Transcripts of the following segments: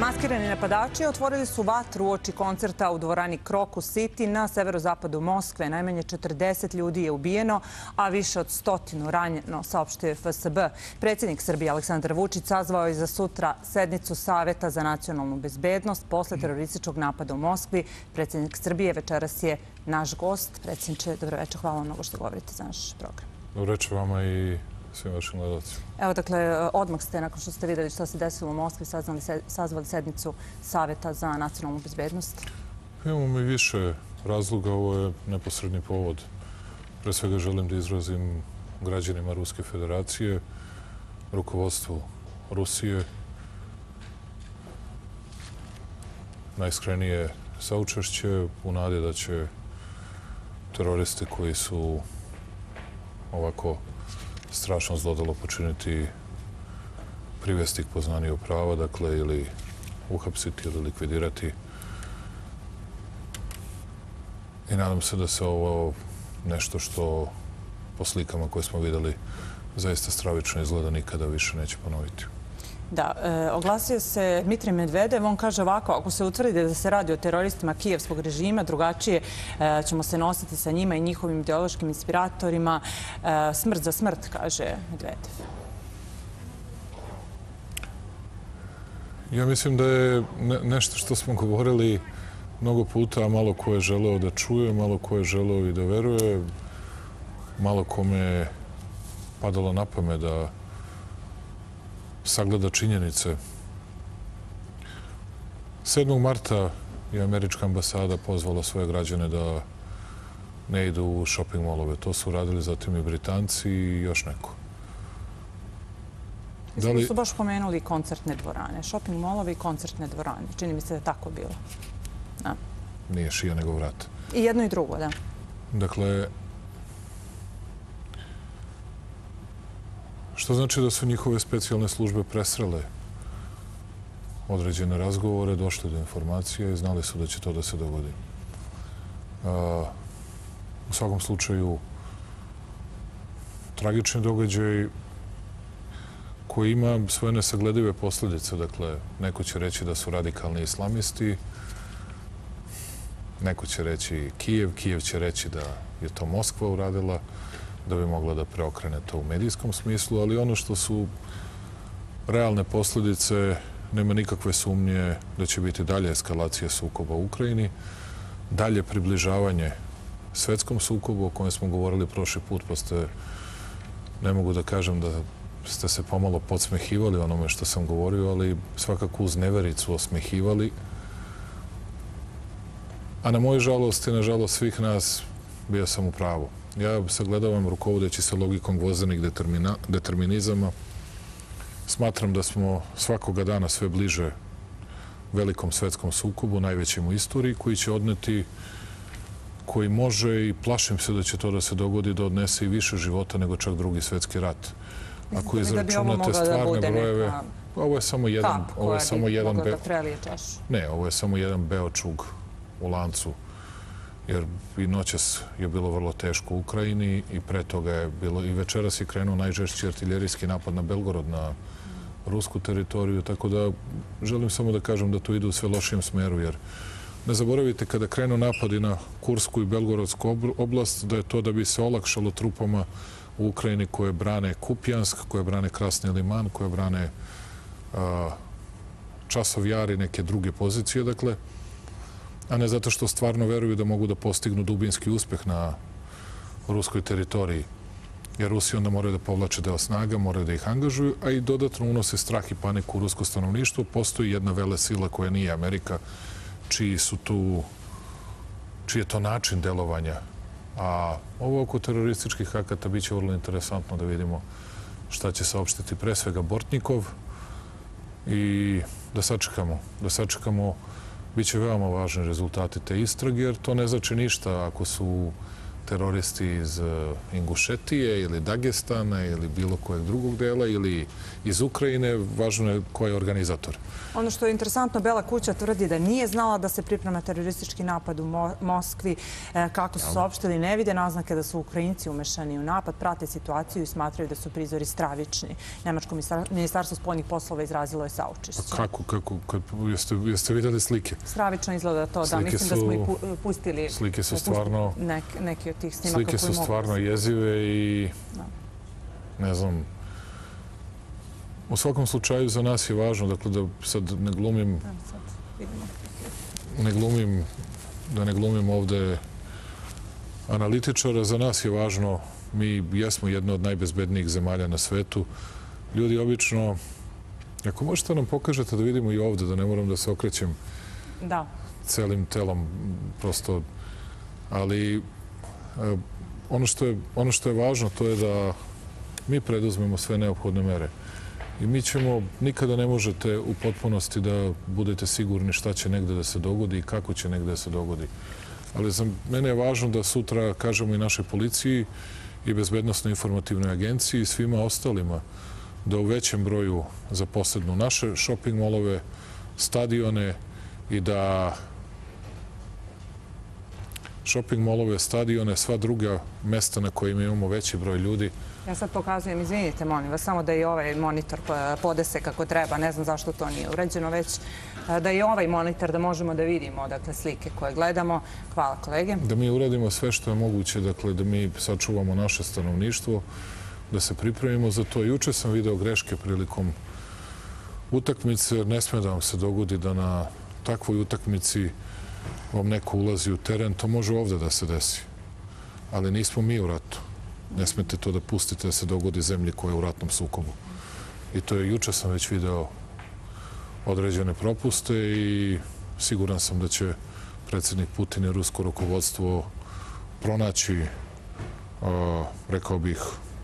Maskirani napadači otvorili su vatru uoči koncerta u dvorani Crocus City na severozapadu Moskve. Najmanje 40 ljudi je ubijeno, a više od 100 ranjeno, saopštio FSB. Predsjednik Srbije Aleksandar Vučić sazvao je za sutra sednicu Saveta za nacionalnu bezbednost posle terorističkog napada u Moskvi. Predsjednik Srbije večeras je naš gost. Predsjedniče, dobroveče, hvala vam mnogo što govorite za naš program. Dobroveče vama i svim vašim gledalcima. Evo, dakle, odmah ste, nakon što ste vidjeli što se desilo u Moskvi, sazvali sednicu Saveta za nacionalnu bezbednost. Imamo i više razloga. Ovo je neposredni povod. Pre svega želim da izrazim građanima Ruske federacije, rukovodstvu Rusije, najiskrenije saučešće u nadi da će teroristi koji su ovako strašno zlodelo počiniti privesti k poznaniju prava, dakle, ili uhapsiti ili likvidirati. I nadam se da se ovo nešto što po slikama koje smo vidjeli zaista stravično izgleda nikada više neće ponoviti. Da, oglasio se Dmitrij Medvedev. On kaže ovako: ako se utvrdi da se radi o teroristima kijevskog režima, drugačije ćemo se nositi sa njima i njihovim ideološkim inspiratorima. Smrt za smrt, kaže Medvedev. Ja mislim da je nešto što smo govorili mnogo puta, a malo ko je želeo da čuje, malo ko je želeo i da veruje, malo kome je padalo na pamet da sagleda činjenice. 7. marta je američka ambasada pozvala svoje građane da ne idu u shopping molove. To su radili zatim i Britanci i još neko. Mislim da su baš pomenuli koncertne dvorane. Shopping molovi i koncertne dvorane. Čini mi se da je tako bilo. Nije šija nego vrat. I jedno i drugo, da. Dakle, što znači da su njihove specijalne službe presrele određene razgovore, došli do informacije i znali su da će to da se dogodi. U svakom slučaju, tragični događaj koji ima svoje nesagledive posljedice. Dakle, neko će reći da su radikalni islamisti, neko će reći Kijev, Kijev će reći da je to Moskva uradila, da bi mogla da preokrene to u medijskom smislu, ali ono što su realne posljedice, nema nikakve sumnje da će biti dalje eskalacija sukoba u Ukrajini, dalje približavanje svetskom sukobu o kojem smo govorili prošli put, pa ne mogu da kažem da ste se pomalo podsmehivali onome što sam govorio, ali svakako uz nevericu osmehivali. A na moju žalost i na žalost svih nas bio sam u pravu. Ja sagledavam, rukovodeći se logikom gvozdenih determinizama. Smatram da smo svakoga dana sve bliže velikom svetskom sukobu, najvećem u istoriji, koji će odneti, koji može, i plašim se da će to da se dogodi, da odnese i više života nego čak Drugi svjetski rat. Ako izračunate stvarne brojeve, ovo je samo jedan... Ovo je samo jedan beočug u lancu, jer i noćas je bilo vrlo teško u Ukrajini i pre toga je bilo, i večeras je krenuo najžešći artiljerijski napad na Belgorod, na rusku teritoriju, tako da želim samo da kažem da to ide u sve lošijem smeru, jer ne zaboravite, kada krenu napadi na Kursku i Belgorodsku oblast, da je to da bi se olakšalo trupama u Ukrajini koje brane Kupjansk, koje brane Krasni Liman, koje brane Časov Jar i neke druge pozicije, dakle, a ne zato što stvarno veruju da mogu da postignu dubinski uspeh na ruskoj teritoriji. Jer Rusi onda moraju da povlače deo snaga, moraju da ih angažuju, a i dodatno unose strah i paniku u rusko stanovništvo. Postoji jedna velesila koja nije Amerika, čiji je to način delovanja. A ovo oko terorističkih akata bit će vrlo interesantno da vidimo šta će saopštiti pre svega Bortnikov i da sačekamo. Biće veoma važni rezultati te istrage, jer to ne znači ništa ako su teroristi iz Ingušetije ili Dagestana ili bilo kojeg drugog dela ili iz Ukrajine, važno je ko je organizator. Ono što je interesantno, Bela kuća tvrdi da nije znala da se priprema teroristički napad u Moskvi. Kako su saopštili, ne vide naznake da su Ukrajinci umešani u napad, prate situaciju i smatraju da su prizori stravični. Nemačko ministarstvo spoljnih poslova izrazilo je saučešće. Kako? Jeste vidjeli slike? Stravično izgleda to, da. Mislim da smo i pustili slike su stvarno neki od tih snimaka koji mogu. Slike su stvarno jezive i ne znam. U svakom slučaju za nas je važno, dakle da sad ne glumim ovde analitičara, za nas je važno, mi jesmo jedna od najbezbednijih zemalja na svetu. Ljudi obično, ako možete nam pokažete da vidimo i ovde, da ne moram da se okrećem celim telom, prosto, ali ono što je važno to je da mi preduzmemo sve neophodne mere. I mi ćemo, nikada ne možete u potpunosti da budete sigurni šta će negde da se dogodi i kako će negde da se dogodi. Ali za mene je važno da sutra kažemo i našoj policiji i Bezbednosnoj informativnoj agenciji i svima ostalima da u većem broju zaposednu naše shopping molove, stadione i da shopping molove, stadione, sva druga mesta na kojima imamo veći broj ljudi. Ja sad pokazujem, izvinite, molim vas, samo da i ovaj monitor podese kako treba, ne znam zašto to nije urađeno, već da i ovaj monitor da možemo da vidimo, dakle, slike koje gledamo. Hvala, kolege. Da mi uradimo sve što je moguće, dakle, da mi sačuvamo naše stanovništvo, da se pripremimo za to. Juče sam video greške prilikom utakmice, jer ne sme da vam se dogodi da na takvoj utakmici vam neko ulazi u teren. To može ovde da se desi, ali nismo mi u ratu. Ne smete to da pustite da se dogodi zemlji koja je u ratnom sukobu. I to je, juče sam već video određene propuste i siguran sam da će predsjednik Putin i rusko rukovodstvo pronaći, rekao bih,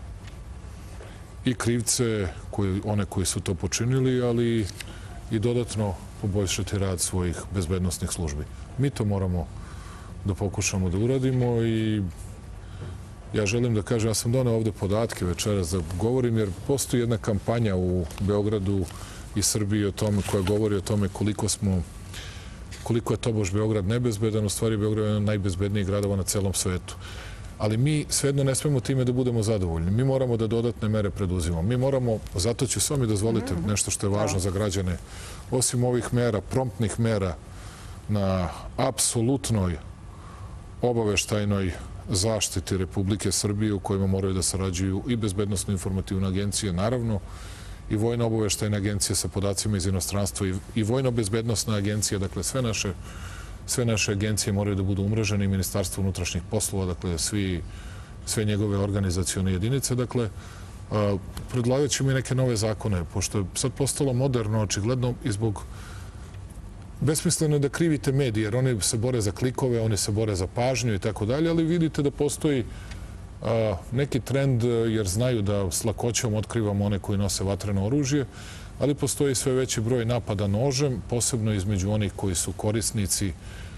i krivce, one koji su to počinili, ali i dodatno poboljšati rad svojih bezbednosnih službi. Mi to moramo da pokušamo da uradimo i ja želim da kažem, ja sam doneo ovde podatke večeras da govorim, jer postoji jedna kampanja u Beogradu i Srbiji o tome, koja govori o tome koliko je tobož Beograd nebezbedan. U stvari, Beograd je jedan od najbezbednijih gradova na celom svetu. Ali mi svejedno ne smemo time da budemo zadovoljni. Mi moramo da dodatne mere preduzimamo. Mi moramo, zato ću sami dozvolite nešto što je važno za građane, osim ovih mera, promptnih mera na apsolutnoj obaveštajnoj zaštiti Republike Srbije u kojima moraju da sarađuju i Bezbednosno-informativne agencije, naravno, i Vojno-obaveštajne agencije sa podacima iz inostranstva i Vojno-bezbednosna agencija, dakle sve naše agencije moraju da budu umrežene i Ministarstvo unutrašnjih poslova, dakle sve njegove organizacione jedinice. Dakle, predlagat ćemo i neke nove zakone, pošto je sad postalo moderno, očigledno, i zbog besmisleno je da krivite medije, jer oni se bore za klikove, oni se bore za pažnju i tako dalje, ali vidite da postoji neki trend, jer znaju da s lakoćom otkrivamo one koji nose vatreno oružje, ali postoji sve veći broj napada nožem, posebno između onih koji su korisnici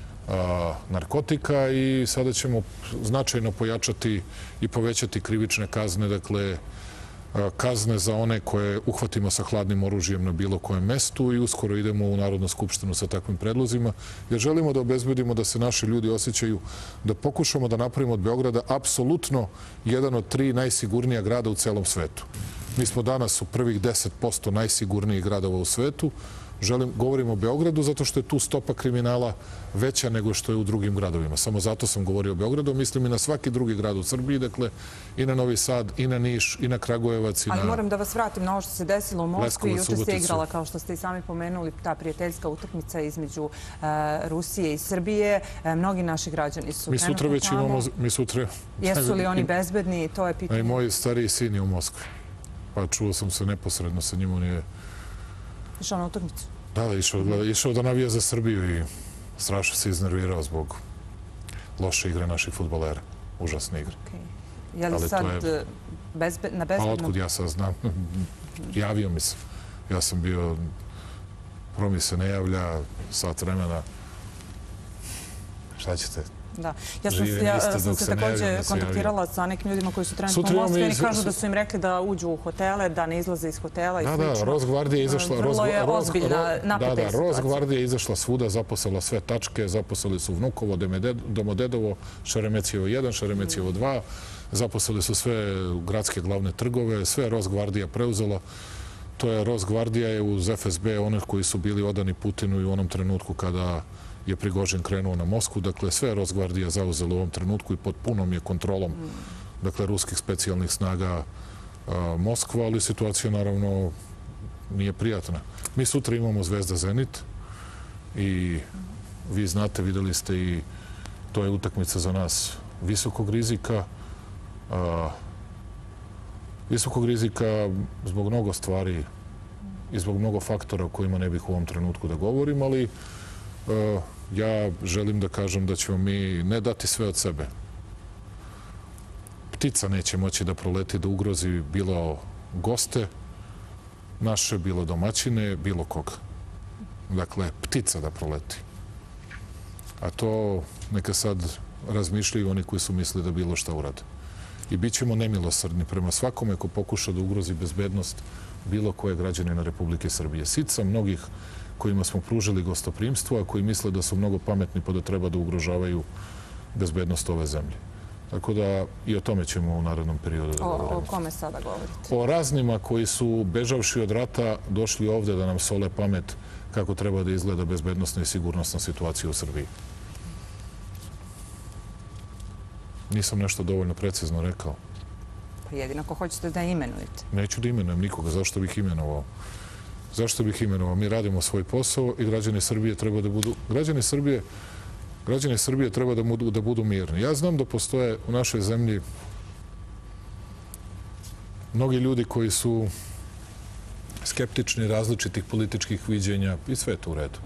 narkotika i sada ćemo značajno pojačati i povećati krivične kazne, dakle kazne za one koje uhvatimo sa hladnim oružjem na bilo kojem mestu i uskoro idemo u Narodnu skupštinu sa takvim predlozima, jer želimo da obezbedimo da se naši ljudi osjećaju, da pokušamo da napravimo od Beograda apsolutno jedan od 3 najsigurnija grada u celom svetu. Mi smo danas u prvih 10% najsigurnijih gradova u svetu. Govorim o Beogradu zato što je tu stopa kriminala veća nego što je u drugim gradovima. Samo zato sam govorio o Beogradu. Mislim i na svaki drugi grad u Srbiji, dakle i na Novi Sad, i na Niš, i na Kragujevac. Ali moram da vas vratim na ovo što se desilo u Moskvi. Juče ste igrala, kao što ste i sami pomenuli, ta prijateljska utakmica između Rusije i Srbije. Mnogi naši građani su trenutno tamo. Mi sutra... Jesu li oni bezbedni? To je pitanje. I moj stariji sin je u Moskvi. Pa čuo sam se neposredno sa njim. On je... Išao na utakmicu? Da, išao da navija za Srbiju i strašno se iznervirao zbog loše igre naših fudbalera. Užasne igre. Je li sad na bezbednom? Pa otkud ja sad znam? Javio mi se. Ja sam bio... Prvo mi se ne javlja, sat vremena. Šta ćete? Da. Živim Ja isto sam dok se se ne javim također da se javim. kontaktirala sa nekim ljudima koji su trenutno Sutra u imamo Moskvi i i- kažu da su im rekli da uđu u hotele, da ne izlaze iz hotela i slično. Da, Rosgvardija je izašla... Vrlo je ozbiljna, napeta je situacija. Rosgvardija je izašla svuda, zaposlila sve tačke, zaposlili su Vnukovo, Domodedovo, Šeremecijevo 1, Šeremecijevo 2, zaposlili su sve gradske glavne trgove, sve je Rosgvardija preuzela. To je Rosgvardija je uz FSB one koji su bili odani Putinu i u onom trenutku kada je Prigožin krenuo na Moskvu. Dakle, sve je Rosgvardija zauzela u ovom trenutku i pod punom je kontrolom ruskih specijalnih snaga Moskva, ali situacija naravno nije prijatna. Mi sutra imamo Zvezda Zenit i vi znate, videli ste i to je utakmica za nas visokog rizika. Visokog rizika zbog mnogo stvari i zbog mnogo faktora o kojima ne bih u ovom trenutku da govorim, ali ja želim da kažem da ćemo mi ne dati sve od sebe. Ptica neće moći da proleti, da ugrozi bilo goste naše, bilo domaćine, bilo koga. Dakle, ptica da proleti. A to neka sad razmišljaju oni koji su mislili da bilo šta urade. I bit ćemo nemilosrdni prema svakome ko pokuša da ugrozi bezbednost bilo koje građanina Republike Srbije. Sit sam mnogih kojima smo pružili gostoprimstvo, a koji misle da su mnogo pametni pa da treba da ugrožavaju bezbednost ove zemlje. Tako da i o tome ćemo u narednom periodu da govorimo. O kome sada govorite? O raznima koji su, bežavši od rata, došli ovde da nam sole pamet kako treba da izgleda bezbednostna i sigurnosna situacija u Srbiji. Nisam nešto dovoljno precizno rekao. Pa jedino ako hoćete da imenujete. Neću da imenujem nikoga. Zašto bih imenovao? Zašto bih imenovao? Mi radimo svoj posao i građani Srbije treba da budu... Građani Srbije treba da budu mirni. Ja znam da postoje u našoj zemlji mnogi ljudi koji su skeptični različitih političkih viđenja i sve je to u redu.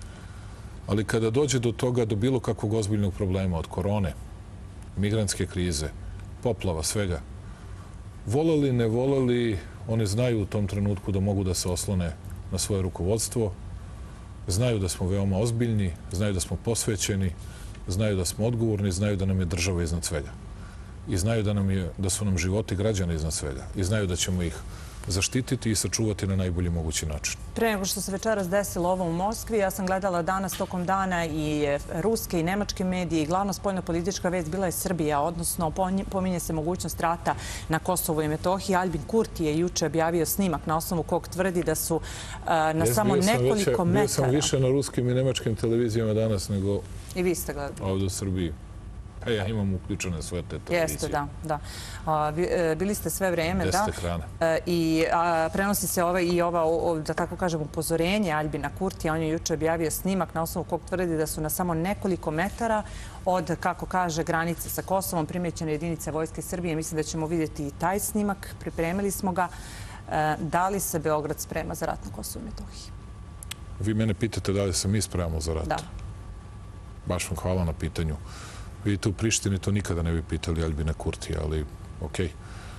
Ali kada dođe do toga, do bilo kakvog ozbiljnog problema, od korone, migrantske krize, poplava, svega, voleli, ne voleli, oni znaju u tom trenutku da mogu da se oslone na svoje rukovodstvo, znaju da smo veoma ozbiljni, znaju da smo posvećeni, znaju da smo odgovorni, znaju da nam je država iznad svega. I znaju da su nam životi građana iznad svega. I znaju da ćemo ih zaštititi i sačuvati na najbolji mogući način. Pre nego što se večeras desilo ovo u Moskvi, ja sam gledala danas tokom dana i ruske i nemačke medije i glavna spoljno-politička vest bila je Srbija, odnosno pominje se mogućnost rata na Kosovu i Metohiji. Albin Kurti je juče objavio snimak na osnovu kog tvrdi da su na samo nekoliko metara... Bio sam više na ruskim i nemačkim televizijama danas nego i vi ste gledali ovdje u Srbiji. Pa ja imam uključene sve te televizije. Jeste, da. Bili ste sve vreme, da. 10 ekrana. I prenosi se ova, da tako kažem, upozorenje Albina Kurtija. On je juče objavio snimak na osnovu kog tvrdi da su na samo nekoliko metara od, kako kaže, granice sa Kosovom primećene jedinice Vojske Srbije. Mislim da ćemo vidjeti i taj snimak. Pripremili smo ga. Da li se Beograd sprema za rat na Kosovu i Metohiji? Vi mene pitate da li se mi spremamo za rat? Da. Baš vam hvala na pitanju. Vidite, u Prištini to nikada ne bi pitali Albina Kurtija, ali okej.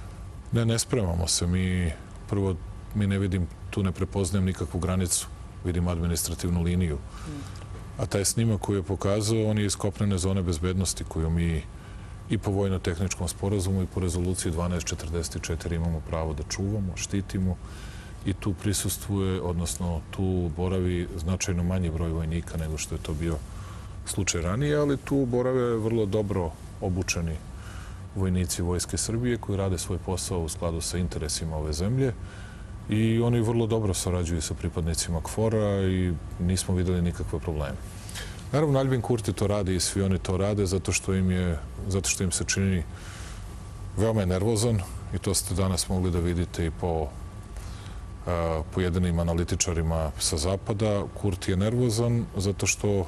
Ne spremamo se. Prvo, mi ne vidim, tu ne prepoznajem nikakvu granicu. Vidim administrativnu liniju. A taj snimak koji je pokazao, on je iz kopnene zone bezbednosti koju mi i po vojno-tehničkom sporazumu i po rezoluciji 1244 imamo pravo da čuvamo, štitimo i tu prisustvuje, odnosno tu boravi značajno manji broj vojnika nego što je to bio slučaj ranije, ali tu borave vrlo dobro obučeni vojnici Vojske Srbije koji rade svoj posao u skladu sa interesima ove zemlje i oni vrlo dobro sarađuju sa pripadnicima KFOR-a i nismo videli nikakve probleme. Naravno, Albin Kurti to radi i svi oni to rade zato što im se čini veoma nervozan i to ste danas mogli da vidite i po pojedinim analitičarima sa Zapada. Kurti je nervozan zato što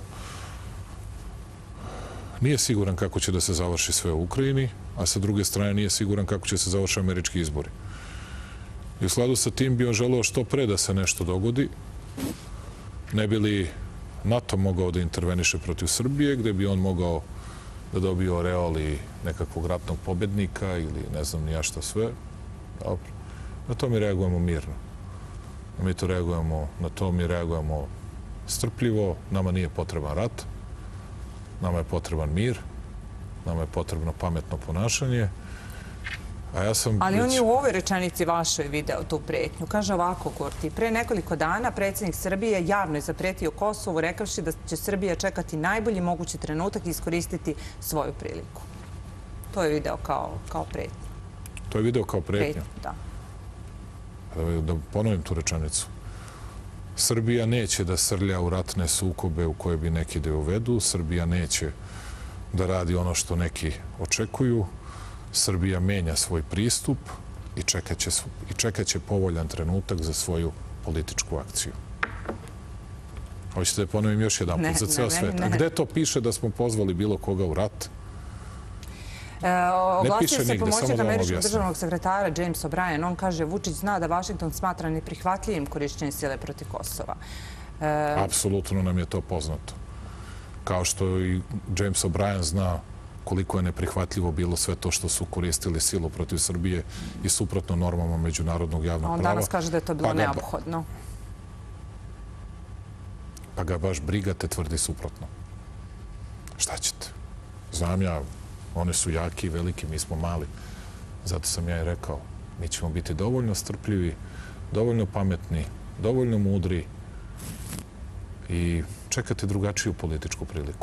nije siguran kako će da se završi sve u Ukrajini, a sa druge strane nije siguran kako će se završiti američki izbori. I u skladu sa tim bi on želeo što pre da se nešto dogodi, ne bi li NATO mogao da interveniše protiv Srbije, gde bi on mogao da dobije oreol i nekakvog ratnog pobednika ili ne znam ni ja šta sve. Dobro. Na to mi reagujemo mirno. Na to mi reagujemo strpljivo. Nama nije potreban rat. Nama je potreban mir. Nama je potrebno pametno ponašanje. A ja sam Ali on je u ovoj rečenici vašoj video tu pretnju. Kaže ovako, Kurti, pre nekoliko dana predsjednik Srbije javno je zapretio Kosovu rekavši da će Srbija čekati najbolji mogući trenutak i iskoristiti svoju priliku. To je video kao pretnju. To je video kao pretnju? Da. Da ponovim tu rečenicu. Srbija neće da srlja u ratne sukobe u koje bi neki da je uvedu. Srbija neće da radi ono što neki očekuju. Srbija menja svoj pristup i čekat će povoljan trenutak za svoju političku akciju. Hoćete da ponovim još jedan put za ceo svet. A gde to piše da smo pozvali bilo koga u rat? Oglasio se pomoćnik američkog državnog sekretara James O'Brien. On kaže, Vučić zna da Vašington smatra neprihvatljivim korišćenje sile protiv Kosova. Apsolutno nam je to poznato. Kao što i James O'Brien zna koliko je neprihvatljivo bilo sve to što su koristili silu protiv Srbije i suprotno normama međunarodnog javnog prava. On danas kaže da je to bilo neophodno. Pa ga baš briga te tvrdi suprotno. Šta ćete? Znam ja, oni su jaki i veliki, mi smo mali. Zato sam ja i rekao, mi ćemo biti dovoljno strpljivi, dovoljno pametni, dovoljno mudri i čekati drugačiju političku priliku.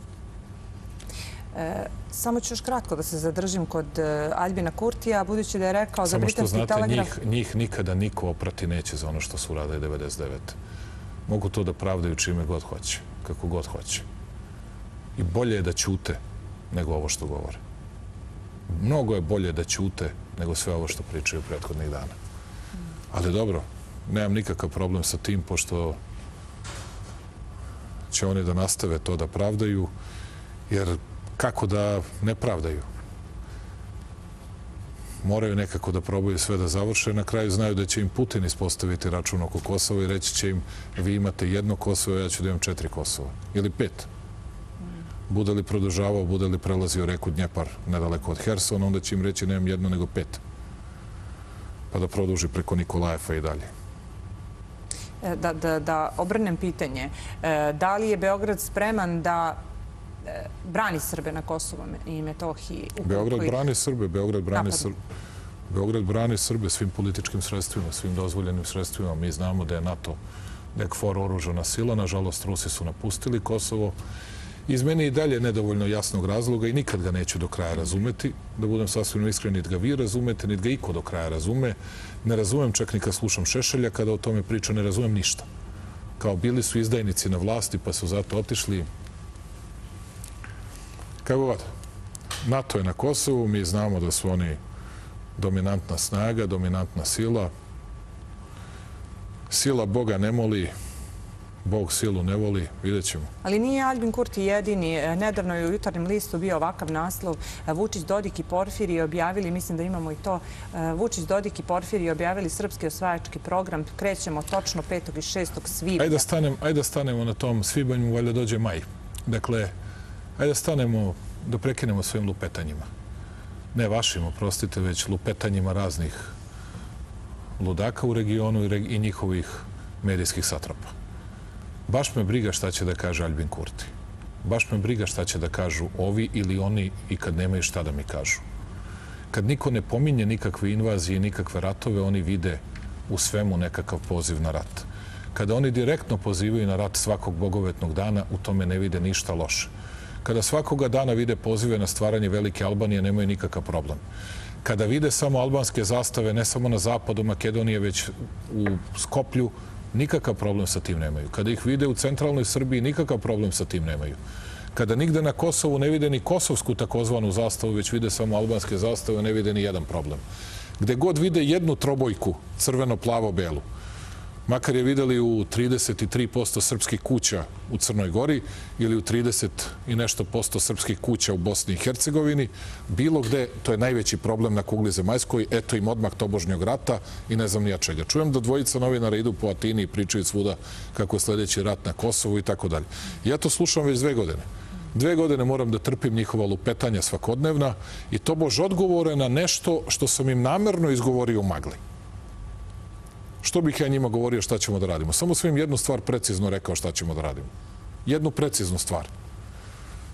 Samo ću još kratko da se zadržim kod Aljbina Kurtija, budući da je rekao za britanski telegraf... Samo što znate, njih nikada niko oprati neće za ono što su uradili 99. Mogu to da pravdaju čime god hoće, kako god hoće. I bolje je da ćute nego ovo što govore. Mnogo je bolje da ćute nego sve ovo što pričaju prethodnih dana. Ali dobro, nemam nikakav problem sa tim, pošto će oni da nastave to da pravdaju, jer kako da ne pravdaju? Moraju nekako da probaju sve da završe. Na kraju znaju da će im Putin ispostaviti račun oko Kosova i reći će im vi imate jedno Kosovo, ja ću da imam 4 Kosova. Ili 5. Bude li produžavao, bude li prelazio reku Dnjepar nedaleko od Hersona, onda će im reći nemam jedno nego 5. Pa da produži preko Nikolajefa i dalje. Da obrnem pitanje. Da li je Beograd spreman da brani Srbe na Kosovu i Metohiji? Beograd brani Srbe. Beograd brani Srbe svim političkim sredstvima, svim dozvoljenim sredstvima. Mi znamo da je NATO KFOR oružana sila. Nažalost, Rusi su napustili Kosovo. Iz mene i dalje nedovoljno jasnog razloga i nikad ga neću do kraja razumeti. Da budem sasvim iskren, niti ga vi razumete, niti ga iko do kraja razume. Ne razumem čak ni kad slušam Šešelja kada o tome priča, ne razumem ništa. Kao bili su izdajnici na vlasti pa su zato otišli. Kako god, NATO je na Kosovu, mi znamo da su oni dominantna snaga, dominantna sila. Sila Boga ne moli, Bog silu ne voli, vidjet ćemo. Ali nije Aljbin Kurti jedini. Nedavno je u Jutarnjem listu bio ovakav naslov. Vučić, Dodik i Porfirije objavili, mislim da imamo i to, Vučić, Dodik i Porfirije objavili srpski osvajački program. Krećemo točno 5. i 6. svibnja. Ajde da stanemo na tom svibanju, valjda dođe maj. Dakle, ajde da stanemo, da prekinemo svojim lupetanjima. Ne vašim, oprostite, već lupetanjima raznih ludaka u regionu i njihovih medijskih satrapa. Baš me briga šta će da kaže Aljbin Kurti. Baš me briga šta će da kažu ovi ili oni i kad nemaju šta da mi kažu. Kad niko ne pominje nikakve invazije i nikakve ratove, oni vide u svemu nekakav poziv na rat. Kada oni direktno pozivaju na rat svakog bogovetnog dana, u tome ne vide ništa loše. Kada svakoga dana vide pozive na stvaranje Velike Albanije, nemaju nikakav problem. Kada vide samo albanske zastave, ne samo na zapadu Makedonije, već u Skoplju, nikakav problem sa tim nemaju. Kada ih vide u centralnoj Srbiji, nikakav problem sa tim nemaju. Kada nigde na Kosovu ne vide ni kosovsku takozvanu zastavu, već vide samo albanske zastave, ne vide ni jedan problem. Gde god vide jednu trobojku, crveno-plavo-belu, makar je videli u 33% srpskih kuća u Crnoj Gori ili u 30 i nešto posto srpskih kuća u Bosni i Hercegovini, bilo gde, to je najveći problem na kugli zemaljskoj, eto im odmah tobožnjog rata i ne znam nija čega. Čujem da dvojica novinara idu po Atini i pričaju svuda kako je sljedeći rat na Kosovu i tako dalje. Ja to slušam već 2 godine. 2 godine moram da trpim njihova lupetanja svakodnevna i tobož odgovore na nešto što sam im namerno izgovorio u magli. Što bih ja njima govorio šta ćemo da radimo? Samo sam im jednu stvar precizno rekao šta ćemo da radimo. Jednu preciznu stvar.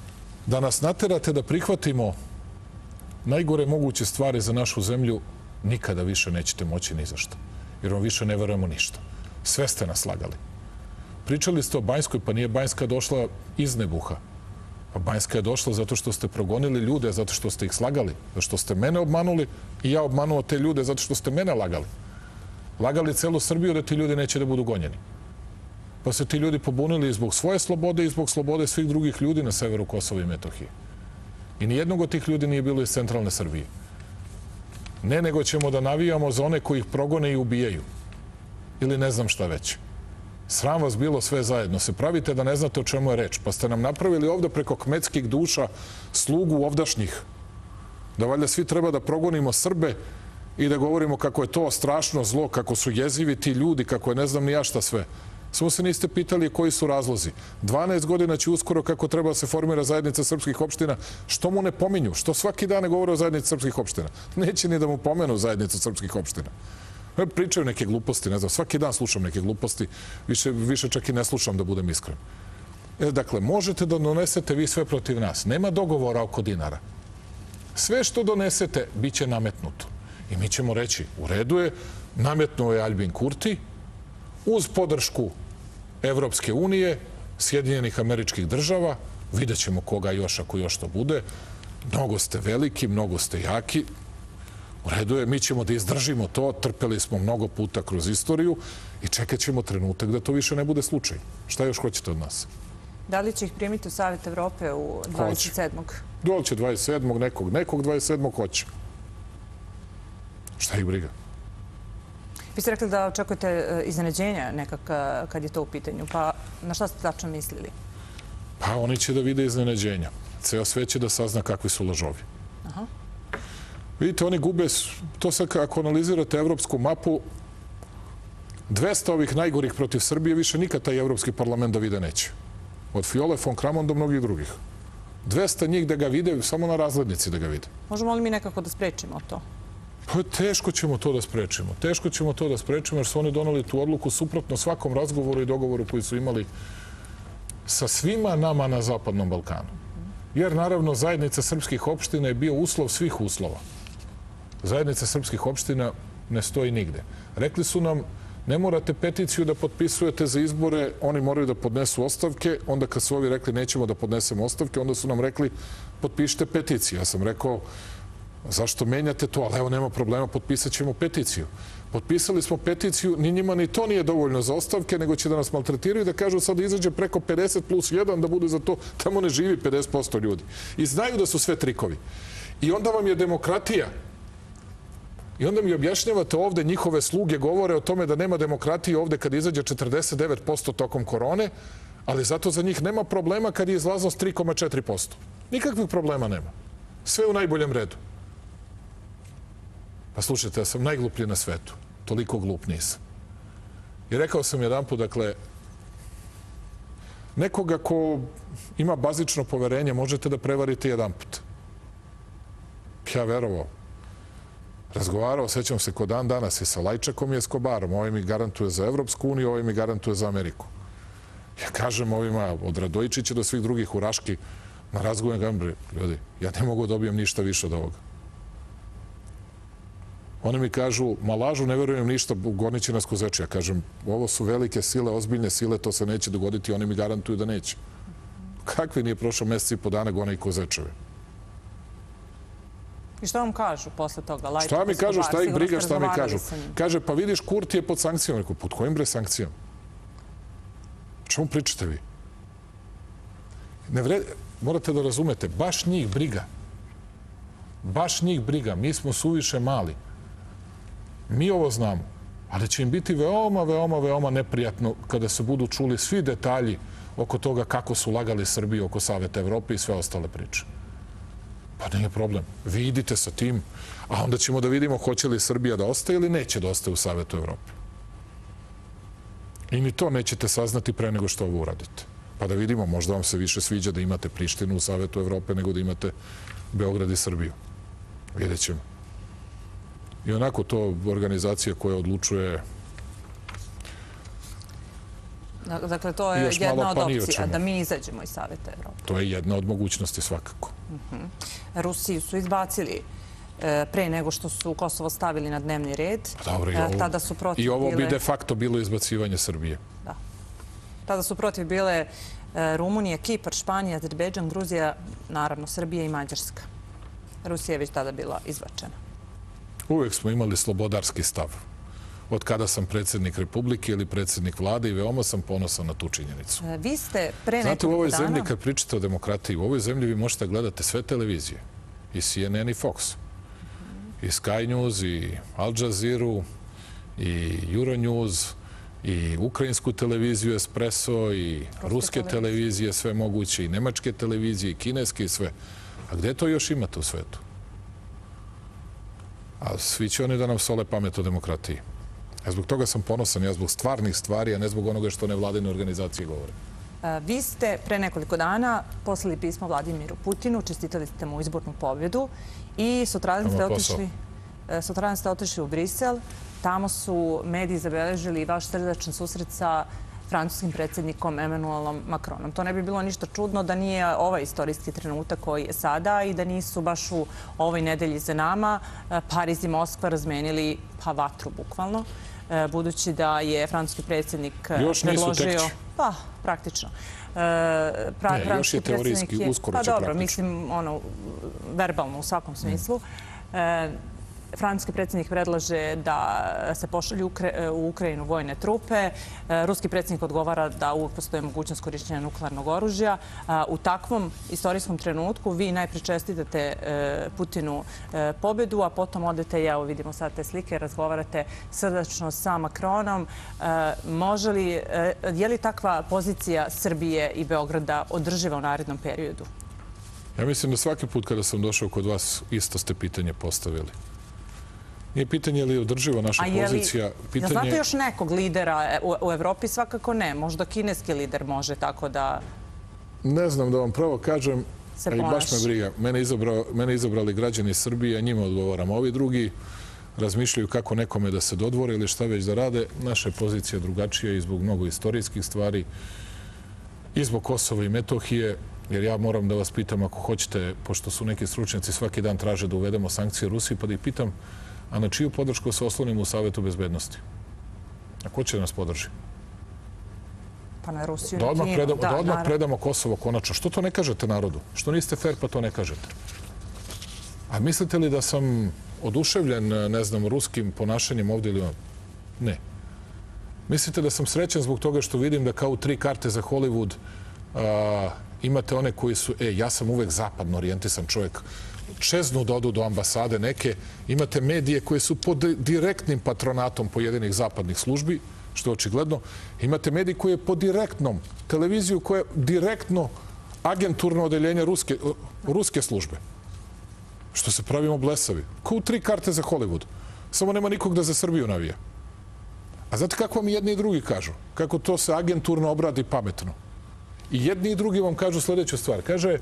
Da nas naterate da prihvatimo najgore moguće stvari za našu zemlju, nikada više nećete moći ni za što. Jer vam više ne verujemo ništa. Sve ste nas lagali. Pričali ste o Banjskoj, pa nije Banjska došla iz nebuha. Pa Banjska je došla zato što ste progonili ljude, zato što ste ih slagali, zato što ste mene obmanuli i ja obmanuo te ljude zato što ste mene lagali. Lagali celu Srbiju da ti ljudi neće da budu gonjeni. Pa se ti ljudi pobunili zbog svoje slobode i zbog slobode svih drugih ljudi na severu Kosova i Metohije. I nijednog od tih ljudi nije bilo iz centralne Srbije. Ne, nego ćemo da navijamo za one koji ih progone i ubijaju. Ili ne znam šta već. Sram vas bilo sve zajedno. Se pravite da ne znate o čemu je reč. Pa ste nam napravili ovdje preko kmetskih duša slugu ovdašnjih. Da valjda svi treba da progonimo Srbe i da govorimo kako je to strašno zlo, kako su jezivi ti ljudi, kako je ne znam ni ja šta sve. Samo se niste pitali koji su razlozi. 12 godina će uskoro kako treba da se formira zajednica srpskih opština. Što mu ne pominju? Što svaki dan ne govore o zajednici srpskih opština? Neće ni da mu pomenu zajednicu srpskih opština. Pričaju neke gluposti, ne znam, svaki dan slušam neke gluposti, više čak i ne slušam da budem iskren. Dakle, možete da donesete vi sve protiv nas. Nema dogovora oko dinara. Sve što donesete, bit će nametnuto. I mi ćemo reći, u redu je, nametnuo je Aljbin Kurti, uz podršku Evropske unije, Sjedinjenih Američkih Država, vidjet ćemo koga još ako još to bude. Mnogo ste veliki, mnogo ste jaki. U redu je, mi ćemo da izdržimo to, trpeli smo mnogo puta kroz istoriju i čekat ćemo trenutak da to više ne bude slučaj. Šta još hoćete od nas? Da li će ih primiti u Savet Evrope u 27. Doće 27. nekog 27. hoće. Šta ih briga? Vi ste rekli da očekujete iznenađenja nekak kad je to u pitanju. Pa na šta ste tačno mislili? Pa oni će da vide iznenađenja. Ceo svet će da sazna kakvi su lažovi. Aha. Vidite, oni gube, to sad ako analizirate evropsku mapu, 200 ovih najgorih protiv Srbije više nikad taj Evropski parlament da vide neće. Od Fiole von Kramon do mnogih drugih. 200 njih da ga vide, samo na razglednici da ga vide. Možemo li mi nekako da sprečimo to? Pa teško ćemo to da sprečimo. Teško ćemo to da sprečimo jer su oni doneli tu odluku suprotno svakom razgovoru i dogovoru koji su imali sa svima nama na Zapadnom Balkanu. Jer naravno zajednica srpskih opština je bio uslov svih uslova. Zajednica srpskih opština ne stoji nigde. Rekli su nam, ne morate peticiju da potpisujete za izbore, oni moraju da podnesu ostavke. Onda kad su ovi rekli nećemo da podnesemo ostavke, onda su nam rekli potpišite peticiju. Ja sam rekao, zašto menjate to? Ali evo, nema problema, potpisat ćemo peticiju. Potpisali smo peticiju, ni njima ni to nije dovoljno za ostavke, nego će da nas maltretiraju i da kažu sad izađe preko 50 plus 1 da bude za to. Tamo ne živi 50% ljudi. I znaju da su sve trikovi. I onda vam je demokratija. I onda mi objašnjavate ovde, njihove sluge govore o tome da nema demokratije ovde kad izađe 49% tokom korone, ali zato za njih nema problema kad je izlaznost 3,4%. Nikakvih problema nema. Sve u najboljem redu. Pa slušajte, ja sam najgluplji na svetu. Toliko glup nisam. I rekao sam jedan put, dakle, nekoga ko ima bazično poverenje možete da prevarite jedan put. Ja verovao. Razgovarao, sećam se ko dan danas i sa Lajčakom i Eskobarom. Ovaj mi garantuje za Evropsku uniju, ovaj mi garantuje za Ameriku. Ja kažem ovima od Radojičića do svih drugih u Raški na razgovoru, ljudi, ja ne mogu dobijem ništa više od ovoga. Oni mi kažu, ma lažu, ne verujem ništa, gonit će nas Kozeči. Ja kažem, ovo su velike sile, ozbiljne sile, to se neće dogoditi, oni mi garantuju da neće. Kakvi nije prošao mesec i po dana gone i Kozečeve? I šta vam kažu posle toga? Šta mi kažu, šta ih briga, šta mi kažu? Kaže, pa vidiš, Kurti je pod sankcijom. Rekao, pod kojim bre sankcijom? O čemu pričate vi? Morate da razumete, baš njih briga. Baš njih briga. Mi smo suviše mali. Mi ovo znamo. Ali će im biti veoma, veoma, veoma neprijatno kada se budu čuli svi detalji oko toga kako su lagali Srbiju oko Saveta Evrope i sve ostale priče. Pa nije problem. Vi idite sa tim, a onda ćemo da vidimo hoće li Srbija da ostaje ili neće da ostaje u Savetu Evrope. I ni to nećete saznati pre nego što ovo uradite. Pa da vidimo, možda vam se više sviđa da imate Prištinu u Savetu Evrope nego da imate Beograd i Srbiju. Vidjet ćemo. I onako to organizacija koja odlučuje Dakle, to je jedna od opcija, da mi izađemo iz Saveta Evrope. To je jedna od mogućnosti svakako. Rusiju su izbacili pre nego što su Kosovo stavili na dnevni red. Dobro, i ovo bi de facto bilo izbacivanje Srbije. Da. Tada su protiv bile Rumunija, Kipar, Španija, Azerbejdžan, Gruzija, naravno Srbija i Mađarska. Rusija je već tada bila izbačena. Uvijek smo imali slobodarski stav. Od kada sam predsjednik Republike ili predsjednik vlade i veoma sam ponosan na tu činjenicu. Vi ste pre nekoliko dana... Znate, u ovoj zemlji, kad pričate o demokratiji, u ovoj zemlji vi možete gledati sve televizije. I CNN i Fox. I Sky News, i Al Jazeera, i Euronews, i ukrajinsku televiziju Espresso, i ruske televizije, sve moguće, i nemačke televizije, i kineske, i sve. A gde to još imate u svetu? A svi će oni da nam sole pamet o demokratiji. Ja zbog toga sam ponosan, ja zbog stvarnih stvari, a ne zbog onoga što nevladine organizacije govore. Vi ste pre nekoliko dana poslali pismo Vladimiru Putinu, čestitali ste mu izbornu pobjedu i sutradan ste otišli u Brisel. Tamo su mediji zabeležili vaš srdačan susret sa francuskim predsjednikom Emmanuelom Macronom. To ne bi bilo ništa čudno da nije ovaj istorijski trenutak koji je sada i da nisu baš u ovoj nedelji za nama Pariz i Moskva razmenili vatru, bukvalno, budući da je francuski predsjednik još nisu tekći. Pa, praktično. Ne, još je teorijski, uskoro će praktično. Pa dobro, mislim, verbalno u svakom smislu. Francuski predsjednik predlaže da se pošalju u Ukrajinu vojne trupe. Ruski predsjednik odgovara da uvijek postoje mogućnost korišćenja nuklearnog oružja. U takvom istorijskom trenutku vi najpre čestitate Putinu pobjedu, a potom odete, evo vidimo sad te slike, razgovarate srdačno sa Macronom. Je li takva pozicija Srbije i Beograda održiva u narednom periodu? Ja mislim da svaki put kada sam došao kod vas isto ste pitanje postavili. Nije pitanje je li održiva naša pozicija. Znate još nekog lidera u Evropi? Svakako ne. Možda kineski lider može tako da... Ne znam da vam pravo kažem, ali baš me briga. Mene izabrali građani Srbije, a njima odgovaram. Ovi drugi razmišljaju kako nekome da se dodvore ili šta već da rade. Naša pozicija je drugačija i zbog mnogo istorijskih stvari, i zbog Kosova i Metohije, jer ja moram da vas pitam ako hoćete, pošto su neki stručnjaci svaki dan traže da uvedemo sankcije Rusiji, pa da ih pitam, a na čiju podršku se oslonimo u Savetu bezbednosti? A ko će nas podrži? Pa na Rusiju. Da odmah predamo Kosovo konačno. Što to ne kažete narodu? Što niste fair pa to ne kažete? A mislite li da sam oduševljen, ne znam, ruskim ponašanjem ovdje ili ne. Mislite da sam srećan zbog toga što vidim da kao 3 karte za Hollywood imate one koji su, ja sam uvek zapadno orijentisan čovjek, čeznu da odu do ambasade neke, imate medije koje su pod direktnim patronatom pojedinih zapadnih službi, što je očigledno, imate mediji koji je pod direktnom, televiziju koja je direktno agenturno odeljenje ruske službe. Što se pravimo blesavi. Kao 3 karte za Hollywood. Samo nema nikog da za Srbiju navija. A znate kako vam jedni i drugi kažu? Kako to se agenturno obradi pametno? I jedni i drugi vam kažu sljedeću stvar. Kaže,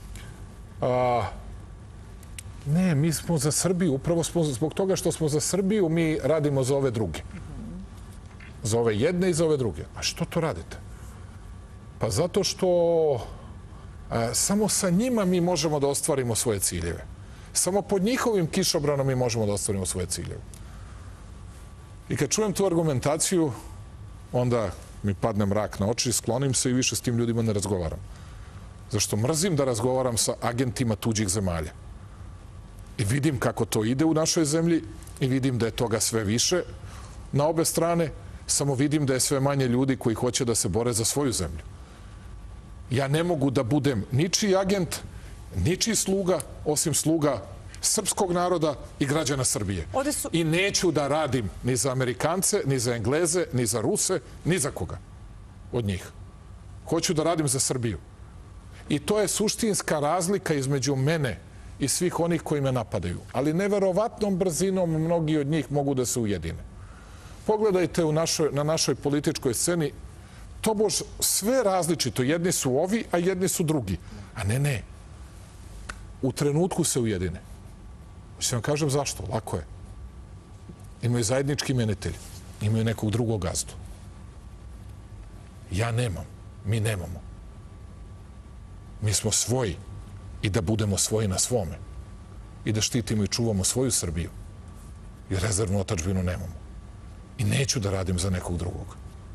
ne, mi smo za Srbiju, upravo zbog toga što smo za Srbiju, mi radimo za ove druge. Za ove jedne i za ove druge. A što to radite? Pa zato što samo sa njima mi možemo da ostvarimo svoje ciljeve. Samo pod njihovim kišobranom mi možemo da ostvarimo svoje ciljeve. I kad čujem tu argumentaciju, onda mi padne mrak na oči, sklonim se i više s tim ljudima ne razgovaram. Zašto mrzim da razgovaram sa agentima tuđih zemalja. I vidim kako to ide u našoj zemlji i vidim da je toga sve više na obe strane, samo vidim da je sve manje ljudi koji hoće da se bore za svoju zemlju. Ja ne mogu da budem ničiji agent, ničiji sluga, osim sluga srpskog naroda i građana Srbije. I neću da radim ni za Amerikance, ni za Engleze, ni za Ruse, ni za koga od njih. Hoću da radim za Srbiju. I to je suštinska razlika između mene i svih onih koji me napadaju. Ali neverovatnom brzinom mnogi od njih mogu da se ujedine. Pogledajte na našoj političkoj sceni, tobož sve različito. Jedni su ovi, a jedni su drugi. A ne. U trenutku se ujedine. Što vam kažem zašto? Lako je. Imaju zajednički imenitelj. Imaju nekog drugog gazdu. Ja nemam. Mi nemamo. Mi smo svoji i da budemo svoji na svome. I da štitimo i čuvamo svoju Srbiju. I rezervnu otadžbinu nemamo. I neću da radim za nekog drugog.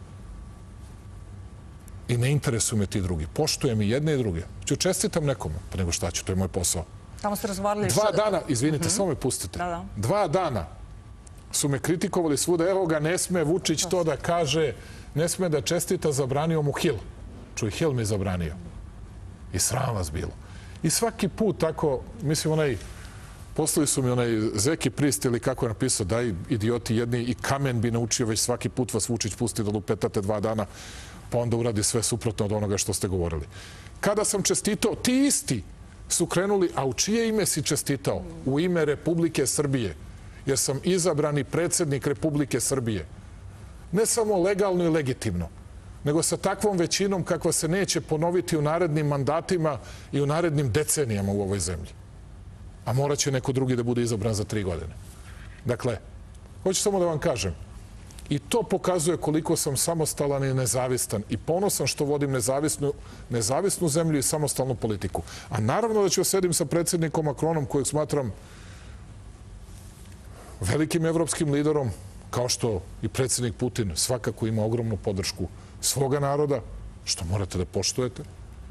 I ne interesuju me ti drugi. Poštujem i jedne i druge. Ću čestitam nekome, pa nego šta ću, to je moj posao. Tamo ste razgovarali... 2 dana, izvinite, samo me pustite. 2 dana su me kritikovali svuda. Evo ga, ne sme Vučić to da kaže, ne sme da čestita, zabranio mu Hil. Čuj, Hil mi zabranio. I sram vas bilo. I svaki put tako, mislim, poslali su mi Zeki Prist ili kako je napisao, daj idioti jedni i kamen bi naučio, već svaki put vas Vučić pusti da lupetate 2 dana, pa onda uradi sve suprotno od onoga što ste govorili. Kada sam čestitao, ti isti su krenuli, a u čije ime si čestitao? U ime Republike Srbije. Jer sam izabrani predsjednik Republike Srbije. Ne samo legalno i legitimno, nego sa takvom većinom kakva se neće ponoviti u narednim mandatima i u narednim decenijama u ovoj zemlji. A morat će neko drugi da bude izabran za 3 godine. Dakle, hoću samo da vam kažem, i to pokazuje koliko sam samostalan i nezavistan i ponosan što vodim nezavisnu zemlju i samostalnu politiku. A naravno da ću sedim sa predsjednikom Macronom, kojeg smatram velikim evropskim liderom, kao što i predsjednik Putin svakako ima ogromnu podršku svoga naroda, što morate da poštujete.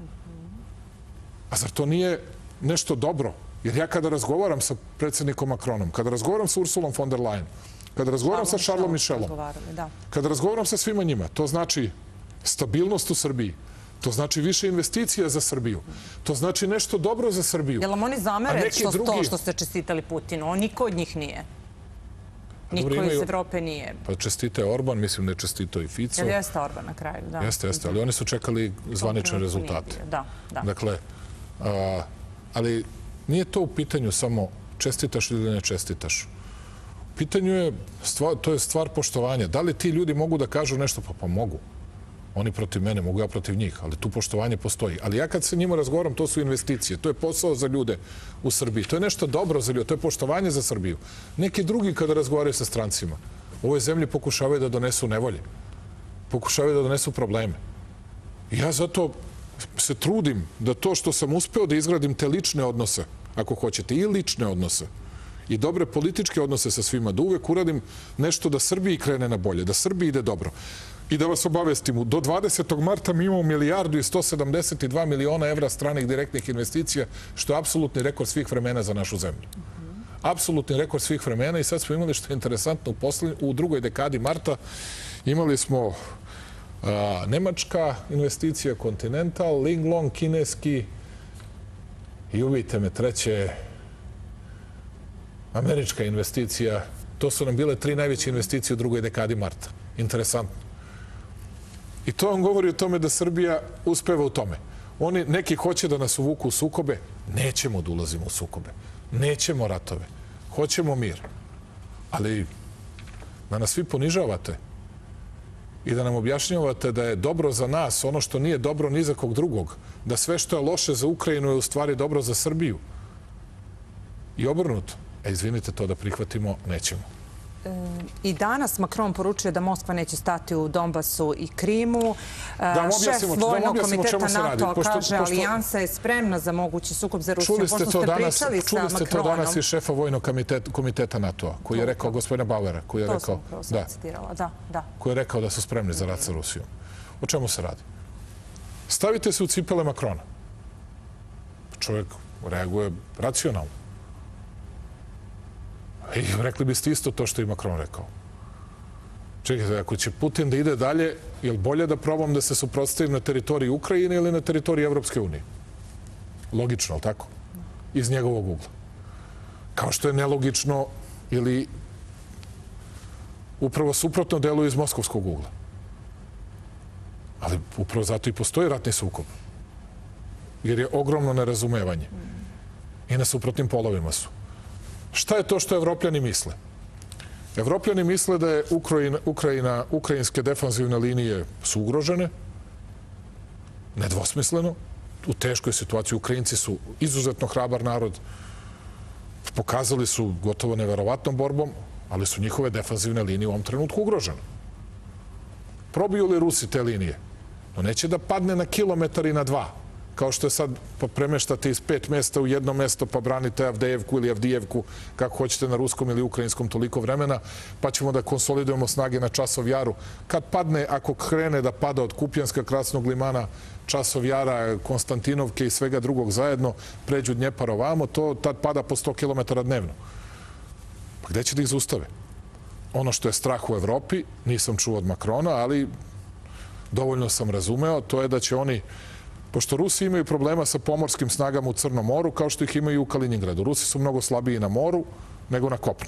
A zar to nije nešto dobro? Jer ja kada razgovaram sa predsjednikom Macronom, kada razgovaram sa Ursulom von der Leyen, kada razgovaram sa Charlesom Michelom, kada razgovaram sa svima njima, to znači stabilnost u Srbiji, to znači više investicija za Srbiju, to znači nešto dobro za Srbiju. Jel vam oni zamere to što ste čestitali Putinu? On niko od njih nije. Niko iz Evrope nije. Pa čestite Orban, mislim da je čestito i Fico. Jel jeste Orban na kraju, da. Jeste, ali oni su čekali zvanične rezultate. Da. Dakle, ali nije to u pitanju samo čestitaš ili ne čestitaš. U pitanju je, to je stvar poštovanja. Da li ti ljudi mogu da kažu nešto? Pa mogu. Oni protiv mene, mogu ja protiv njih, ali tu poštovanje postoji. Ali ja kad sa njima razgovaram, to su investicije. To je posao za ljude u Srbiji. To je nešto dobro za ljude. To je poštovanje za Srbiju. Neki drugi kada razgovaraju sa strancima, u ovoj zemlji pokušavaju da donesu nevolje. Pokušavaju da donesu probleme. I ja zato se trudim da to što sam uspeo da izgradim te lične odnose, ako hoćete, i lične odnose, i dobre političke odnose sa svima, da uvek uradim nešto da Srbiji krene na bolje, da Srbiji ide dobro. I da vas obavestim, do 20. marta mi imamo 1.172 miliona evra stranih direktnih investicija, što je apsolutni rekord svih vremena za našu zemlju. Apsolutni rekord svih vremena i sad smo imali, što je interesantno, u drugoj dekadi marta imali smo nemačka investicija, Continental, Linglong, kineski i uvijte me treće, američka investicija. To su nam bile 3 najveće investicije u drugoj dekadi marta. Interesantno. I to vam govori o tome da Srbija uspeva u tome. Neki hoće da nas uvuku u sukobe. Nećemo da ulazimo u sukobe. Nećemo ratove. Hoćemo mir. Ali da nas svi ponižavate i da nam objašnjavate da je dobro za nas ono što nije dobro ni za kog drugog. Da sve što je loše za Ukrajinu je u stvari dobro za Srbiju. I obrnuto. Izvinite, to da prihvatimo nećemo. I danas Macron poručuje da Moskva neće stati u Donbasu i Krimu. Šef Vojnog komiteta NATO kaže alijansa je spremna za mogući sukob za Rusiju. Čuli ste to danas i šefa Vojnog komiteta NATO-a, koji je rekao, gospodina Bauera, koji je rekao da su spremni za rat sa Rusijom. O čemu se radi? Stavite se u cipele Macrona. Čovjek reaguje racionalno. I rekli biste isto to što je Macron rekao. Čekajte, ako će Putin da ide dalje, je li bolje da probam da se suprotstavim na teritoriji Ukrajine ili na teritoriji Evropske unije? Logično, ali tako? Iz njegovog ugla. Kao što je nelogično ili upravo suprotno deluje iz moskovskog ugla. Ali upravo zato i postoji ratni sukob. Jer je ogromno nerazumevanje. I na suprotnim polovima su. Šta je to što Evropljani misle? Evropljani misle da je ukrajinske defanzivne linije su ugrožene, nedvosmisleno, u teškoj situaciji. Ukrajinci su izuzetno hrabar narod, pokazali su gotovo neverovatnom borbom, ali su njihove defanzivne linije u ovom trenutku ugrožene. Probiju li Rusi te linije? No neće da padne na kilometar i na 2. Kao što je sad premeštate iz 5 mesta u jedno mesto pa branite Avdejevku ili Avdijevku, kako hoćete, na ruskom ili ukrajinskom toliko vremena, pa ćemo da konsolidujemo snage na Časov Jaru. Kad padne, ako krene da pada od Kupljanska, Krasnog Limana, Časov Jara, Konstantinovke i svega drugog zajedno, pređu Dnjepar ovamo, to tad pada po 100 km dnevno. Pa gde će da ih zaustave? Ono što je strah u Evropi, nisam čuo od Makrona, ali dovoljno sam razumeo, to je da će oni, pošto Rusi imaju problema sa pomorskim snagama u Crnom moru, kao što ih imaju u Kaliningradu. Rusi su mnogo slabiji na moru nego na kopnu.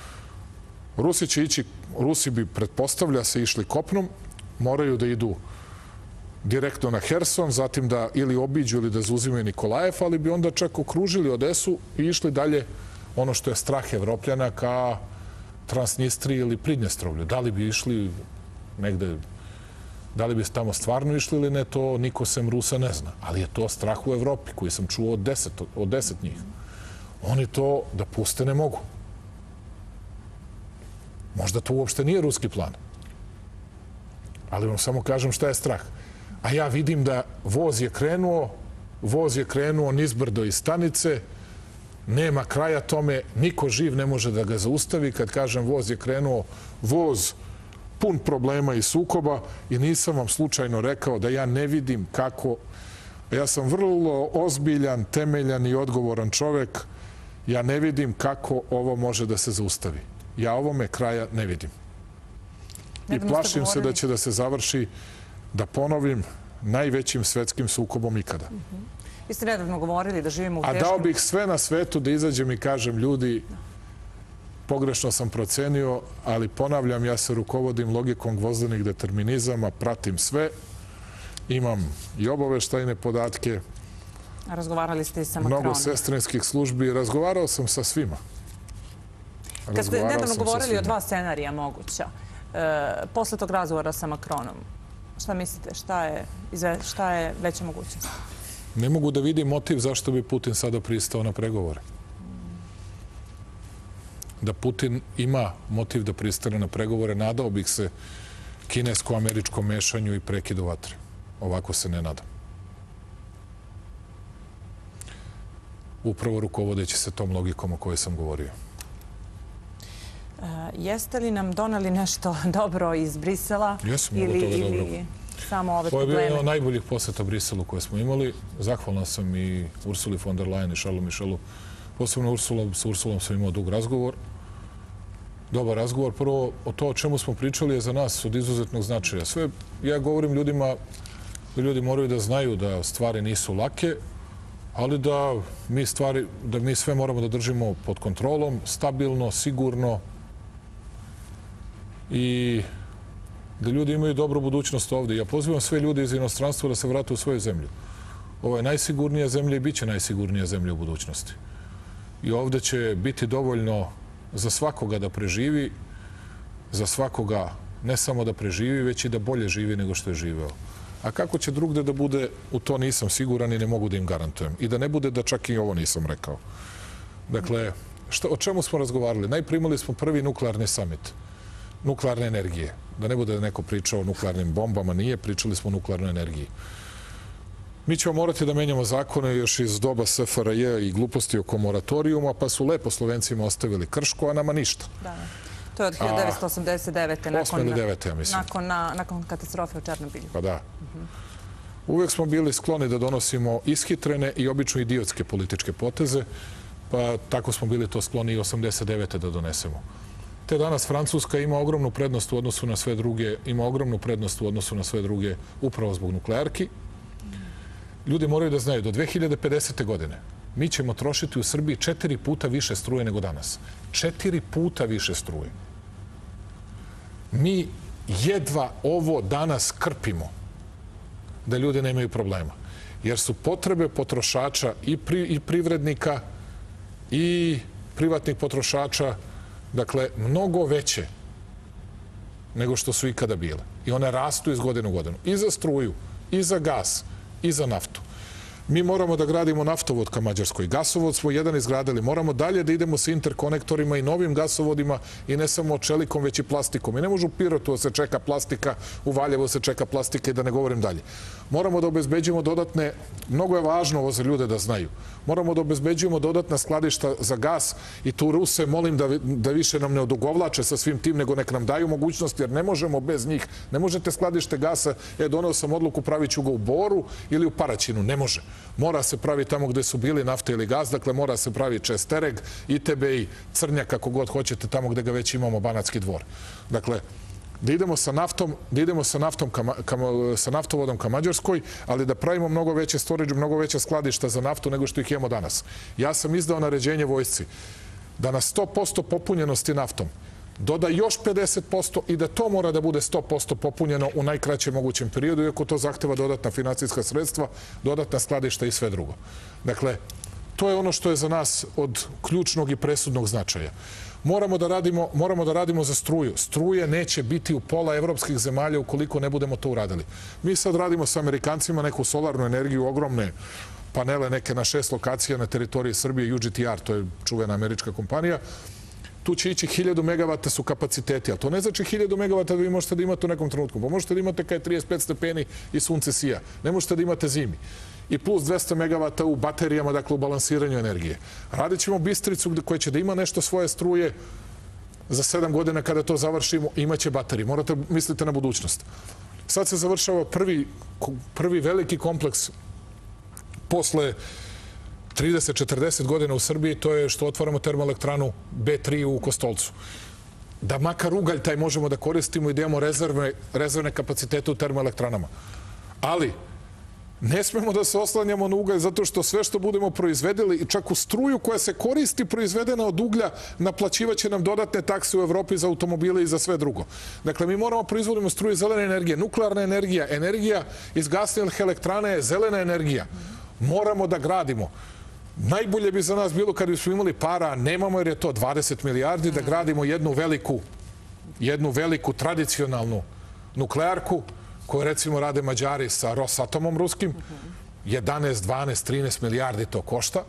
Rusi bi, pretpostavlja se, išli kopnom, moraju da idu direktno na Herson, zatim da ili obiđu ili da zauzimaju Nikolajev, ali bi onda čak okružili Odesu i išli dalje, ono što je strah Evropljana, ka Transnistriji ili Pridnjestrovlju. Da li bi išli negde, da li bi tamo stvarno išli ili ne, to niko sem Rusa ne zna. Ali je to strah u Evropi, koji sam čuo od 10 njih. Oni to da puste ne mogu. Možda to uopšte nije ruski plan. Ali vam samo kažem šta je strah. A ja vidim da voz je krenuo nizbrdo iz stanice, nema kraja tome, niko živ ne može da ga zaustavi. Kad kažem voz je krenuo, voz pun problema i sukoba, i nisam vam slučajno rekao da ja ne vidim kako, ja sam vrlo ozbiljan, temeljan i odgovoran čovek, ja ne vidim kako ovo može da se zaustavi. Ja ovome kraja ne vidim. I plašim se da će da se završi, da ponovim, najvećim svetskim sukobom ikada. Vi ste nedavno govorili da živimo u teškom... A dao bih sve na svetu da izađem i kažem, ljudi, pogrešno sam procenio, ali ponavljam, ja se rukovodim logikom gvozdenih determinizama, pratim sve, imam i obaveštajne podatke, razgovarali ste i sa Makronom. Mnogo sestrinskih službi, razgovarao sam sa svima. Kad ste nedavno govorili o 2 scenarija moguća, posle tog razgovora sa Makronom, šta mislite, šta je veća mogućnost? Ne mogu da vidim motiv zašto bi Putin sada pristao na pregovore. Da Putin ima motiv da pristane na pregovore, nadao bih se kinesko-američkom mešanju i prekidu vatre. Ovako se ne nadam. Upravo rukovodeći se tom logikom o kojoj sam govorio. Jeste li nam doneli nešto dobro iz Brisela? Jesam, mnogo toga dobro. Ili samo ove probleme? Ovo je bio jedan od najboljih poseta Briselu koje smo imali. Zahvalan sam i Ursuli von der Leyen i Charlesu Michelu. Posebno sa Ursulom sam imao dug razgovor. Dobar razgovor. Prvo, o to o čemu smo pričali je za nas od izuzetnog značaja. Ja govorim ljudima da ljudi moraju da znaju da stvari nisu lake, ali da mi sve moramo da držimo pod kontrolom, stabilno, sigurno, i da ljudi imaju dobru budućnost ovde. Ja pozivam sve ljude iz inostranstva da se vrate u svoju zemlju. Ovo je najsigurnija zemlja i bit će najsigurnija zemlja u budućnosti. I ovde će biti dovoljno za svakoga da preživi, za svakoga ne samo da preživi, već i da bolje živi nego što je živeo. A kako će drugde da bude, u to nisam siguran i ne mogu da im garantujem. I da ne bude da čak i ovo nisam rekao. Dakle, o čemu smo razgovarali? Najprej imali smo prvi nuklearni samit. Nuklearne energije. Da ne bude da neko pričao o nuklearnim bombama, nije, pričali smo o nuklearnoj energiji. Mi ćemo morati da menjamo zakone još iz doba SFRJ i gluposti oko moratorijuma, pa su lepo Slovencima ostavili Krško, a nama ništa. Da. To je od 1989. 8. ili 9. ja mislim. Nakon katastrofe u Černobilju. Pa da. Uvijek smo bili skloni da donosimo ishitrene i obično idiotske političke poteze, pa tako smo bili to skloni i 89. da donesemo. Te danas Francuska ima ogromnu prednost u odnosu na sve druge, upravo zbog nuklearki. Ljudi moraju da znaju, do 2050. godine mi ćemo trošiti u Srbiji 4 puta više struje nego danas. 4 puta više struje. Mi jedva ovo danas krpimo da ljudi nemaju problema. Jer su potrebe potrošača i privrednika i privatnih potrošača, dakle, mnogo veće nego što su ikada bile. I one rastu iz godine u godinu. I za struju, i za gas, i za naftu. Mi moramo da gradimo naftovod ka Mađarskoj. Gasovod smo jedan izgradili. Moramo dalje da idemo sa interkonektorima i novim gasovodima i ne samo čelikom, već i plastikom. I ne može u Pirotu da se čeka plastika, u Valjevu se čeka plastika i da ne govorim dalje. Moramo da obezbeđujemo dodatne, mnogo je važno ovo za ljude da znaju, moramo da obezbeđujemo dodatna skladišta za gas i tu Ruse molim da više nam ne odugovlače sa svim tim, nego nek nam daju mogućnost, jer ne možemo bez njih. Ne možete skladište gasa, doneo sam odluku, pravit ću ga u Boru ili u Paraćinu. Ne može. Mora se pravi tamo gde su bili nafta ili gas, dakle mora se pravi Čestereg, ITB, Crnjak, kako god hoćete, tamo gde ga već imamo, Banatski Dvor. Dakle, da idemo sa naftovodom ka Mađarskoj, ali da pravimo mnogo veće storage, mnogo veće skladišta za naftu nego što ih imamo danas. Ja sam izdao naređenje vojsci da na 100% popunjenosti naftom doda još 50% i da to mora da bude 100% popunjeno u najkraćem mogućem periodu, iako to zahteva dodatna finansijska sredstva, dodatna skladišta i sve drugo. Dakle, to je ono što je za nas od ključnog i presudnog značaja. Moramo da radimo za struju. Struje neće biti u pola evropskih zemalja ukoliko ne budemo to uradili. Mi sad radimo sa Amerikancima neku solarnu energiju, ogromne panele neke na 6 lokacija na teritoriji Srbije, UGTR, to je čuvena američka kompanija. Tu će ići 1000 megavata su kapaciteti, ali to ne znači 1000 megavata da vi možete da imate u nekom trenutku. Pa možete da imate kad je 35 stepeni i sunce sija. Ne možete da imate zimi. I plus 200 megavata u baterijama, dakle u balansiranju energije. Radit ćemo Bistricu koja će da ima nešto svoje struje. Za 7 godina kada to završimo imaće baterije. Morate misliti na budućnost. Sad se završava prvi veliki kompleks posle 30-40 godina u Srbiji, to je što otvaramo termoelektranu B3 u Kostolcu. Da makar ugalj taj možemo da koristimo i da imamo rezervne kapacitete u termoelektranama. Ali ne smemo da se oslanjamo na ugalj zato što sve što budemo proizvedeli, čak u struju koja se koristi proizvedena od uglja, naplaćivaće nam dodatne takse u Evropi za automobile i za sve drugo. Dakle, mi moramo proizvoditi struju zelene energije, nuklearna energija, energija iz gasnih elektrana je zelena energija. Moramo da gradimo. Najbolje bi za nas bilo kad bismo imali para, nemamo jer je to 20 milijardi, da gradimo jednu veliku tradicionalnu nuklearku koju recimo rade Mađari sa Rosatomom ruskim. 11, 12, 13 milijardi to košta.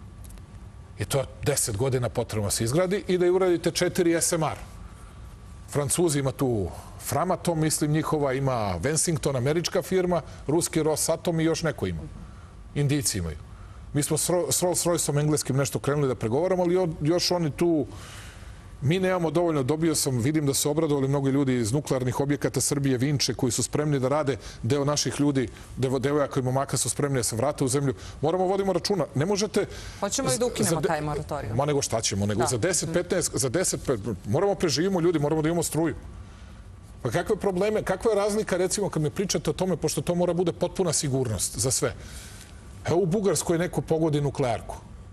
I to 10 godina potrebno se izgradi i da je uradite 4 SMR. Francuzi ima tu Framatom, mislim njihova, ima Wensington, američka firma, ruski Rosatom i još neko ima. Indijci imaju. Mi smo s Rolls-Royceom engleskim nešto krenuli da pregovaramo, ali još oni tu, mi nemamo dovoljno. Vidim da su obradovali mnogi ljudi iz nuklearnih objekata Srbije, Vinče, koji su spremni da rade. Deo naših ljudi, devojaka i momaka su spremni da se vrate u zemlju. Vodimo računa. Ne možete... Hoćemo i da ukinemo taj moratorij. Ma nego šta ćemo, nego za 10-15, moramo preživimo ljudi, moramo da imamo struju. Pa kakve probleme, kakva je razlika, recimo, kad mi pričate o tome, pošto to mora bude potpuna sigurnost za sve. Evo u Bugarskoj neko pogodi nuklearku.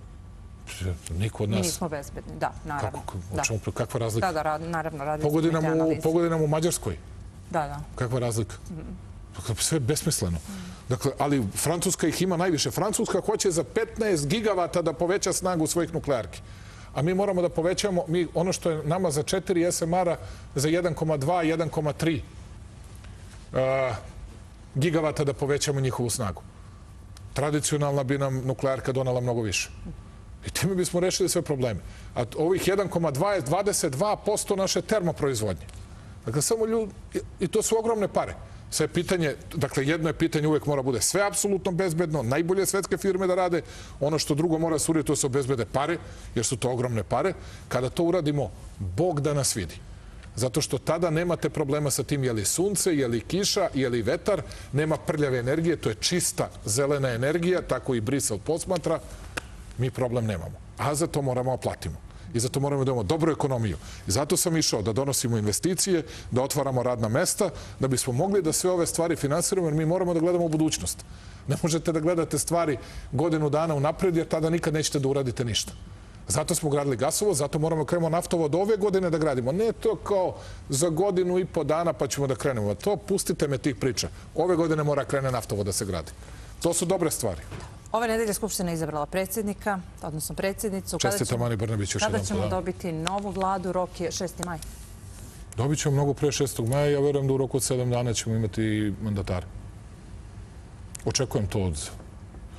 Niko od nas... Mi nismo bezbedni, da, naravno. Kakva razlika? Da, naravno, radili smo neke analize. Pogodi nam u Mađarskoj. Da. Kakva razlika? Sve besmisleno. Dakle, ali Francuska ih ima najviše. Francuska hoće za 15 gigavata da poveća snagu svojih nuklearki. A mi moramo da povećamo, ono što je nama za 4 SMR-a, za 1,2, 1,3 gigavata da povećamo njihovu snagu. Tradicionalna bi nam nuklearka donala mnogo više. I time bismo rešili sve probleme. A ovih 1,2 je 22% naše termoproizvodnje. Dakle, samo ljudi, i to su ogromne pare. Sve pitanje, dakle, jedno je pitanje, uvek mora bude sve apsolutno bezbedno, najbolje svetske firme da rade. Ono što drugo mora se uraditi, to se obezbede pare, jer su to ogromne pare. Kada to uradimo, Bog da nas vidi. Zato što tada nemate problema sa tim je li sunce, je li kiša, je li vetar, nema prljave energije, to je čista zelena energija, tako i Brisel posmatra, mi problem nemamo. A za to moramo da platimo. I zato moramo da imamo dobru ekonomiju. I zato sam išao da donosimo investicije, da otvaramo radna mesta, da bismo mogli da sve ove stvari finansiramo, jer mi moramo da gledamo u budućnost. Ne možete da gledate stvari godinu dana unapred, jer tada nikad nećete da uradite ništa. Zato smo gradili gasovod, zato moramo da krenemo naftovod ove godine da gradimo. Ne to kao za 1,5 dana pa ćemo da krenemo. To pustite me tih priča. Ove godine mora krene naftovod da se gradi. To su dobre stvari. Ove nedelje Skupština je izabrala predsjednika, odnosno predsjednicu. Čestitam Ani Brnabić još jedan. Kada ćemo dobiti novu vladu? Rok je 6. maj. Dobit ćemo mnogo pre 6. maja. Ja verujem da u roku od 7 dana ćemo imati mandatare. Očekujem to od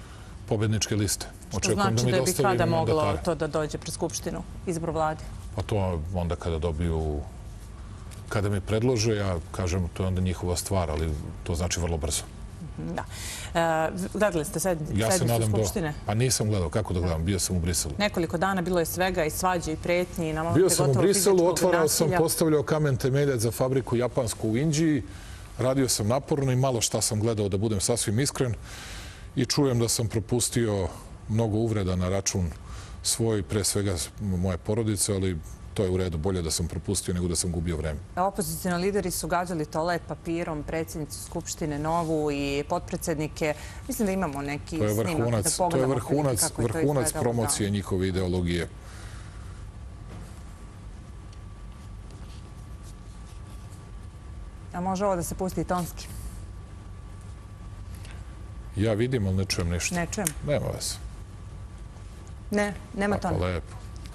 pobedničke liste. Što znači da bi kada moglo to da dođe pred Skupštinu, izbor vlade? Pa to onda kada dobiju, kada mi predlože, ja kažem, to je onda njihova stvar, ali to znači vrlo brzo. Da. Gledali ste sednicu Skupštine? Pa nisam gledao, kako da gledam, bio sam u Briselu. Nekoliko dana bilo je svega i svađe i pretnji. Bio sam u Briselu, otvarao sam, postavljao kamen temeljac za fabriku japansku u Indiji, radio sam naporno i malo šta sam gledao, da budem sasvim iskren, i čujem da sam propustio mnogo uvreda na račun svoj, pre svega moje porodice, ali to je u redu, bolje da sam propustio nego da sam gubio vreme. Opozicijni lideri su gađali toalet papirom, predsjednicu Skupštine Novu i potpredsjednike. Mislim da imamo neki snimak da pogledamo. To je vrhunac promocije njihove ideologije. A može ovo da se pusti i tonski? Ja vidim, ali ne čujem ništa. Ne čujem? Nema vas. Ne, nema tona. Tako lepo.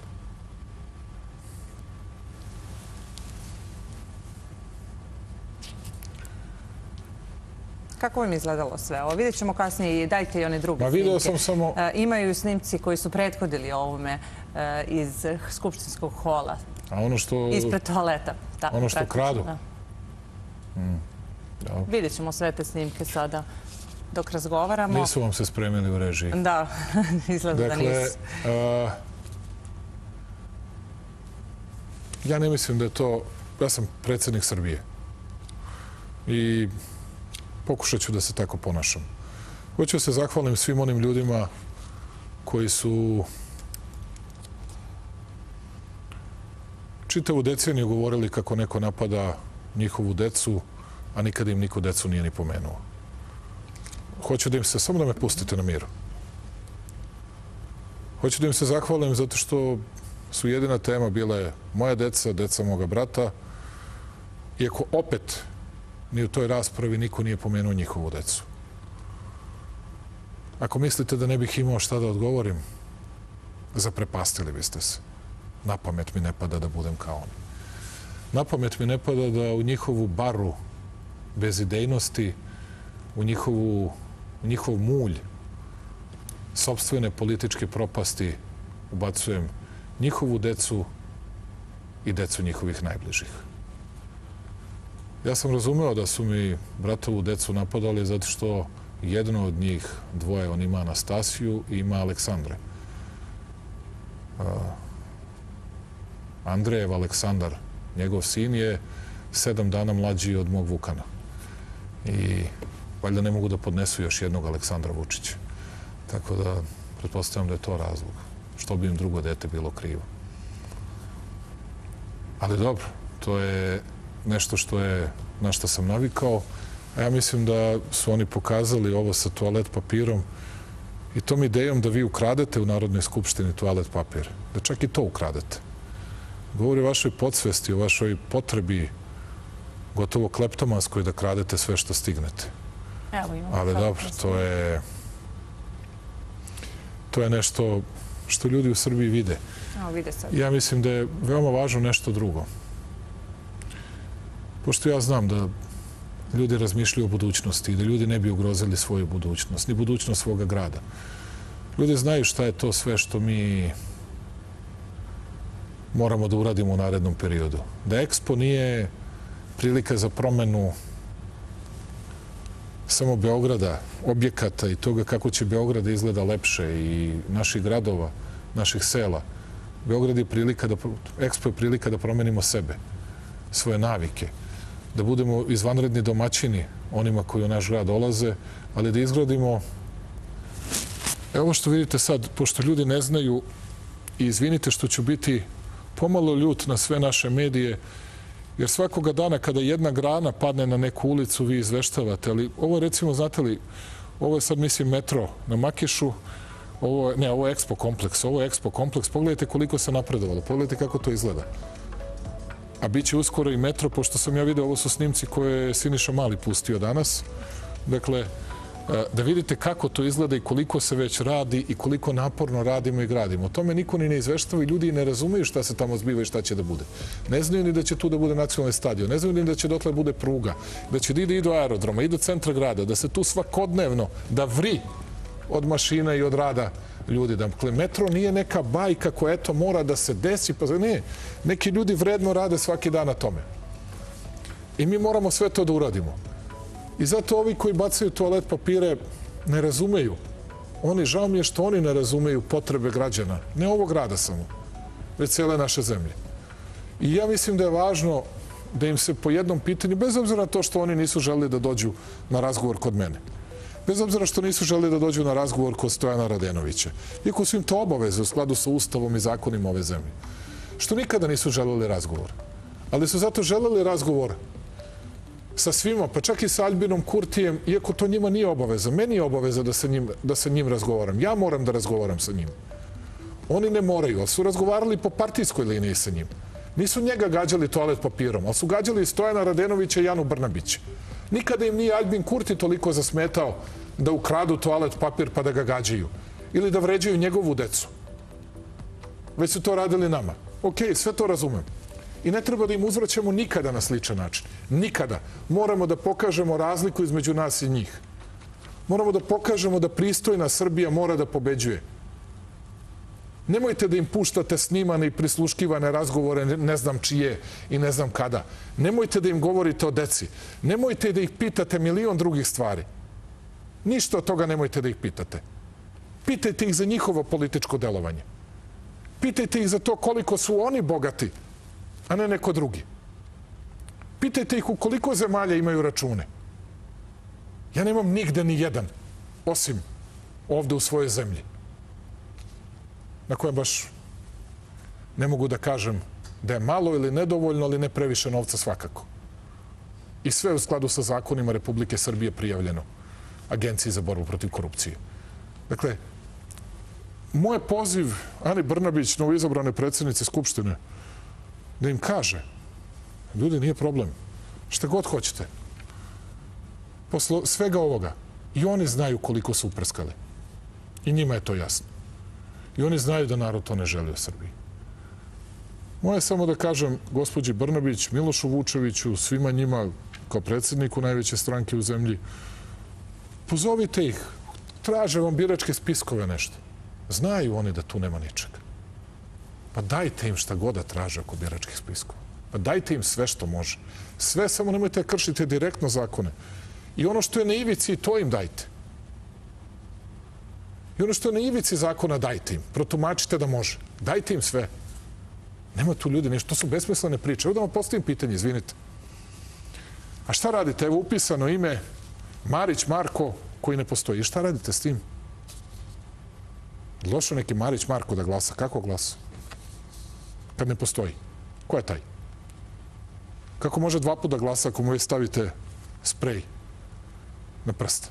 Kako vam izgledalo sve ovo? Vidjet ćemo kasnije i dajte i one druge snimke. Video sam samo... Imaju snimci koji su prethodili ovome iz skupštinskog hola. A ono što... Ispred toaleta. Ono što kradu. Vidjet ćemo sve te snimke sada dok razgovaramo. Nisu vam se spremili u režiji. Da, izgleda da nisu. Dakle, ja ne mislim da je to... Ja sam predsjednik Srbije. I pokušat ću da se tako ponašam. Hoću da se zahvalim svim onim ljudima koji su čitavu deceniju govorili kako neko napada njihovu decu, a nikada im niko decu nije ni pomenuo. Hoću da im se, samo da me pustite na miru. Hoću da im se zahvalim zato što su jedina tema bile moja deca, deca moga brata, iako opet ni u toj raspravi niko nije pomenuo njihovu decu. Ako mislite da ne bih imao šta da odgovorim, zaprepastili biste se. Na pamet mi ne pada da budem kao oni. Na pamet mi ne pada da u njihovu baru bezidejnosti, u njihov mulj sopstvene političke propasti ubacujem njihovu decu i decu njihovih najbližih. Ja sam razumeo da su mi bratovu decu napadali zato što jedno od njih, dvoje, on ima Anastasiju i ima Aleksandre. Andrejev Aleksandar, njegov sin, je 7 dana mlađi od mog Vukana. I valjda ne mogu da podnesu još jednog Aleksandra Vučića. Tako da, pretpostavljam da je to razlog. Što bi im drugo dete bilo krivo. Ali dobro, to je nešto na što sam navikao. A ja mislim da su oni pokazali ovo sa toalet papirom i tom idejom da vi ukradete u Narodnoj skupštini toalet papir. Da čak i to ukradete. Govori o vašoj podsvesti, o vašoj potrebi gotovo kleptomanskoj da kradete sve što stignete. Ali dobro, to je nešto što ljudi u Srbiji vide. Ja mislim da je veoma važno nešto drugo. Pošto ja znam da ljudi razmišljaju o budućnosti i da ljudi ne bi ugrozili svoju budućnost, ni budućnost svoga grada. Ljudi znaju šta je to sve što mi moramo da uradimo u narednom periodu. Da Expo nije prilika za promenu samo Beograda, objekata i toga kako će Beograd izgleda lepše i naših gradova, naših sela. Beograd je prilika Expo je prilika da promenimo sebe, svoje navike, da budemo izvanredni domaćini onima koji u naš grad dolaze, ali da izgradimo... Evo što vidite sad, pošto ljudi ne znaju, i izvinite što ću biti pomalo ljut na sve naše medije, jer svakoga dana kada jedna grana padne na neku ulicu, vi izveštavate, ali ovo je, recimo, znate li, ovo je sad, mislim, metro na Makišu, ovo je Expo kompleks, ovo je Expo kompleks, pogledajte koliko se napredovalo, pogledajte kako to izgleda. A bit će uskoro i metro, pošto sam ja vidio, ovo su snimci koje je Siniša Mali pustio danas. Dakle, da vidite kako to izgleda i koliko se već radi i koliko naporno radimo i gradimo. O tome niko ni ne izveštava i ljudi ne razumeju šta se tamo zbiva i šta će da bude. Ne znaju ni da će tu da bude nacionalni stadion, ne znaju ni da će dotle bude pruga, da će da ide i do aerodroma, i do centra grada, da se tu svakodnevno, da vri od mašina i od rada ljudi. Dakle, metro nije neka bajka koja eto mora da se desi. Pa ne, neki ljudi vredno rade svaki dan na tome. I mi moramo sve to da uradimo. I zato ovi koji bacaju toalet papire ne razumeju. Žao mi je što oni ne razumeju potrebe građana. Ne ovog grada samo, već cijele naše zemlje. I ja mislim da je važno da im se po jednom pitanju, bez obzira na to što oni nisu želeli da dođu na razgovor kod mene, bez obzira što nisu želeli da dođu na razgovor kod Stojana Radenovića, iako su im to obaveze u skladu sa Ustavom i zakonima ove zemlje, što nikada nisu želeli razgovor. Ali su zato želeli razgovor sa svima, pa čak i sa Albinom Kurtijem, iako to njima nije obaveza. Meni je obaveza da sa njim razgovaram. Ja moram da razgovaram sa njim. Oni ne moraju, ali su razgovarali po partijskoj liniji sa njim. Nisu njega gađali toalet papirom, ali su gađali Stojana Radenovića i Anu Brnabić. Nikada im nije Albin Kurti toliko zasmetao da ukradu toalet papir pa da ga gađaju. Ili da vređaju njegovu decu. Već su to radili nama. Okej, sve to razumem. I ne treba da im uzvraćamo nikada na sličan način. Nikada. Moramo da pokažemo razliku između nas i njih. Moramo da pokažemo da pristojna Srbija mora da pobeđuje. Nemojte da im puštate snimane i prisluškivane razgovore ne znam čije i ne znam kada. Nemojte da im govorite o deci. Nemojte da ih pitate milion drugih stvari. Ništa od toga nemojte da ih pitate. Pitajte ih za njihovo političko delovanje. Pitajte ih za to koliko su oni bogati, a ne neko drugi. Pitajte ih u koliko zemalja imaju račune. Ja nemam nigde ni jedan, osim ovde u svojoj zemlji, na kojem baš ne mogu da kažem da je malo ili nedovoljno, ali ne previše novca svakako. I sve u skladu sa zakonima Republike Srbije prijavljeno Agenciji za borbu protiv korupcije. Dakle, moj poziv Ani Brnabić, novoizabrane predsjednice Skupštine, da im kaže, ljudi, nije problem, šta god hoćete. Posle svega ovoga, i oni znaju koliko su uprskali. I njima je to jasno. I oni znaju da narod to ne želi u Srbiji. Moje samo da kažem gospođi Brnabić, Milošu Vučeviću, svima njima kao predsjedniku najveće stranke u zemlji, pozovite ih, traže vam biračke spiskove nešto. Znaju oni da tu nema ničega. Pa dajte im šta god da traže oko biračkih spiskova. Pa dajte im sve što može. Sve, samo nemojte da kršite direktno zakone. I ono što je na ivici, to im dajte. I ono što je na ivici zakona, dajte im. Protumačite da može. Dajte im sve. Nema tu ljudi ništa. To su besmislene priče. Evo da vam postavim pitanje, izvinite. A šta radite? Evo upisano ime Marić Marko koji ne postoji. I šta radite s tim? Došao neki Marić Marko da glasa. Kako glasa? Kad ne postoji. Ko je taj? Kako može 2 puta da glasa ako mu stavite sprej na prst?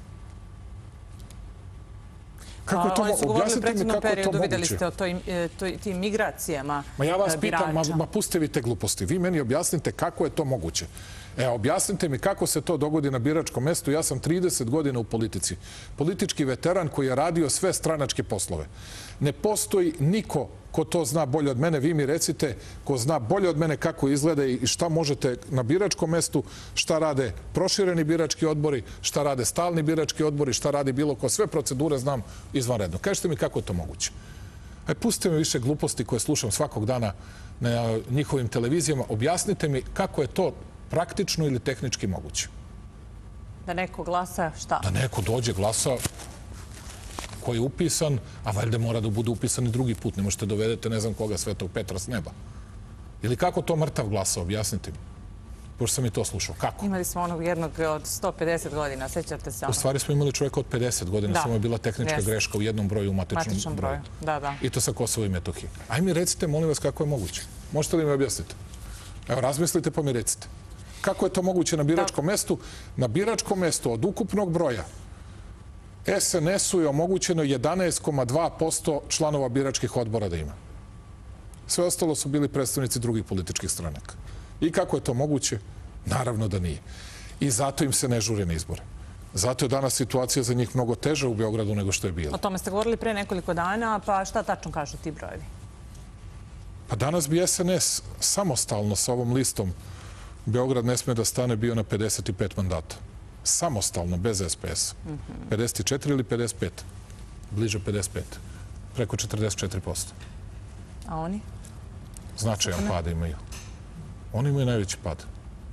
Kako je to moguće? Objasnite mi kako je to moguće. Videli ste o tim migracijama birača. Ma ja vas pitam, ma pustite vi te gluposti. Vi meni objasnite kako je to moguće. Objasnite mi kako se to dogodi na biračkom mestu. Ja sam 30 godina u politici. Politički veteran koji je radio sve stranačke poslove. Ne postoji niko ko to zna bolje od mene. Vi mi recite ko zna bolje od mene kako izgleda i šta možete na biračkom mestu, šta rade prošireni birački odbori, šta rade stalni birački odbori, šta radi bilo ko. Sve procedure znam izvanredno. Kažite mi kako je to moguće. Pustite mi više gluposti koje slušam svakog dana na njihovim televizijama. Objasnite mi kako je to praktično ili tehnički moguće. Da neko glasa šta? Da neko dođe, glasa koji je upisan, a valjda mora da bude upisan i drugi put. Ne možete dovedete ne znam koga, Svetog Petra s neba. Ili kako to mrtav glasa? Objasnite mi. Pošto sam i to slušao. Kako? Imali smo onog jednog od 150 godina, sećate se? U stvari smo imali čovjeka od 50 godina, samo je bila tehnička greška u jednom broju u matičnom broju. Da. I to sa Kosova i Metohije. Aj mi recite, molim vas, kako je moguće? Možete li mi objasniti? Evo, razmislite pa mi recite. Kako je to moguće na biračkom mestu? Na biračkom mestu od ukupnog broja SNS-u je omogućeno 11,2% članova biračkih odbora da ima. Sve ostalo su bili predstavnici drugih političkih stranaka. I kako je to moguće? Naravno da nije. I zato im se ne žure na izbore. Zato je danas situacija za njih mnogo teža u Beogradu nego što je bila. O tome ste govorili pre nekoliko dana, pa šta tačno kažu ti brojevi? Pa danas bi SNS samostalno sa ovom listom Beograd ne sme da stane bio na 55 mandata. Samostalno, bez SPS. 54 ili 55. bliže 55. Preko 44%. A oni? Značajan pad imaju. Oni imaju najveći pad.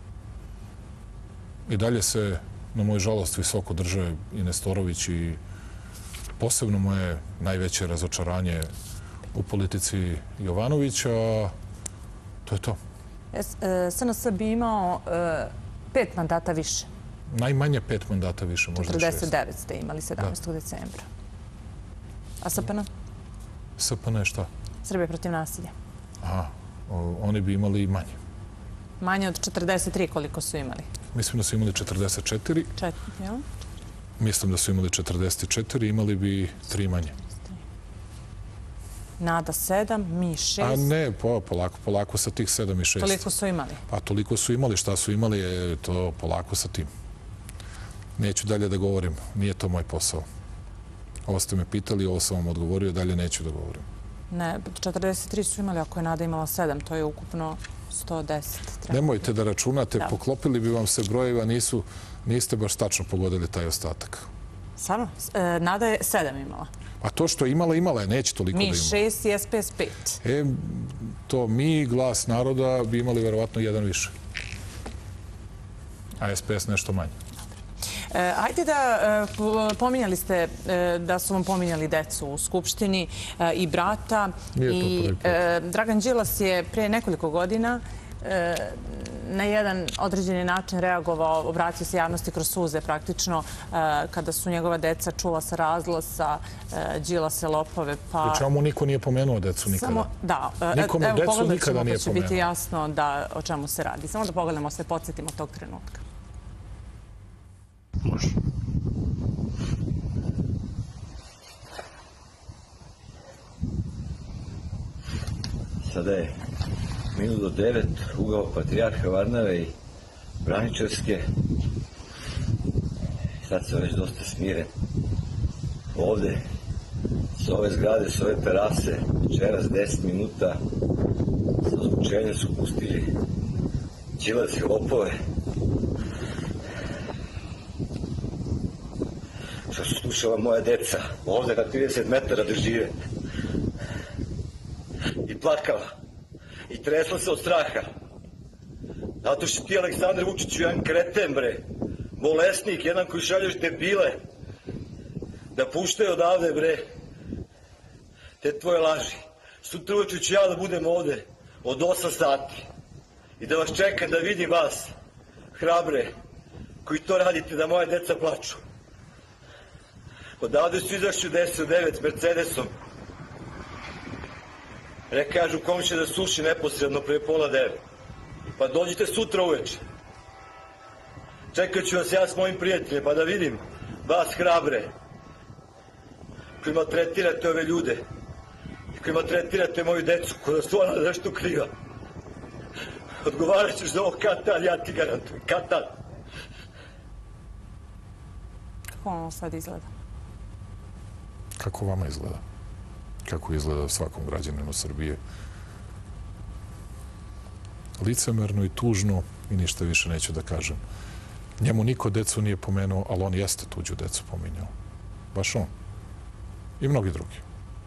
I dalje se, na moju žalost, visoko drže i Nestorović i posebno mu je najveće razočaranje u politici Jovanovića. To je to. SNS bi imao 5 mandata više. Najmanje 5 mandata više, možda 49 ste imali 17. decembra. A SPN? SPN je šta? Srbija protiv nasilja. Aha, oni bi imali manje. Manje od 43 koliko su imali. Mislim da su imali 44. Jel? Mislim da su imali 44, imali bi 3 manje. Nada 7, mi 6. A ne, polako sa tih 7 i 6. Toliko su imali? Pa toliko su imali. Šta su imali je to polako sa tim. Neću dalje da govorim. Nije to moj posao. Ovo ste me pitali, ovo sam vam odgovorio, dalje neću da govorim. Ne, 43 su imali, ako je Nada imala 7, to je ukupno 110. Nemojte da računate, poklopili bi vam se brojeva, niste baš tačno pogodili taj ostatak. Stvarno? Nada je 7 imala. A to što je imala je, neće toliko da ima. Mi 6 i SPS 5. To mi, Glas naroda, bi imali verovatno jedan više. A SPS nešto manje. Hajde da, pominjali ste da su vam pominjali decu u Skupštini i brata. I Dragan Đilas je prije nekoliko godina na jedan određeni način reagovao, obratio se javnosti kroz suze praktično, kada su njegova deca čula sa razglasa Đilase lopove. Pri čemu niko nije pomenuo decu nikada. Da, nikome decu nikada nije pomenuo. Će biti jasno o čemu se radi. Samo da pogledamo, se podsjetimo tog trenutka. Može. Sada je minut do 9, ugao Patrijarha Varnave i Braničevske. Sad se već dosta smiren. Ovde, s ove zgrade, s ove terase, večeras 10 minuta sa zvučenjem su pustili Đilas i lopove. Što su slušala moja deca, ovde na 30 metara da žive. I plakala. I tresla se od straha. Zato što ti, Aleksandar Vučiću, jedan kreten, bre. Bolesnik, jedan koji šalješ debile. Da puštaju odavde, bre. Te tvoje laži. Sutra uveče ću ja da budem ovde od 8 sati. I da vas čekam da vidim vas, hrabre, koji to radite da moje deca plaču. Odavde su izašli u 10 u 9 Mercedesom. Kažu komšije da suši neposredno pre pola 9. Pa dođite sutra uveče. Čekat ću vas ja s mojim prijateljem pa da vidim vas hrabre koji maltretirate ove ljude i koji maltretirate moju decu koja su ona nešto kriva. Odgovarat ćeš za ovo kad-tad, ja ti garantujem. Kad-tad. Kako ono sad izgleda? Kako vama izgleda? Kako izgleda svakom građaninu Srbije? Licemerno i tužno i ništa više neću da kažem. Njemu niko decu nije pomenuo, ali on jeste tuđu decu pominjao. Baš on. I mnogi drugi.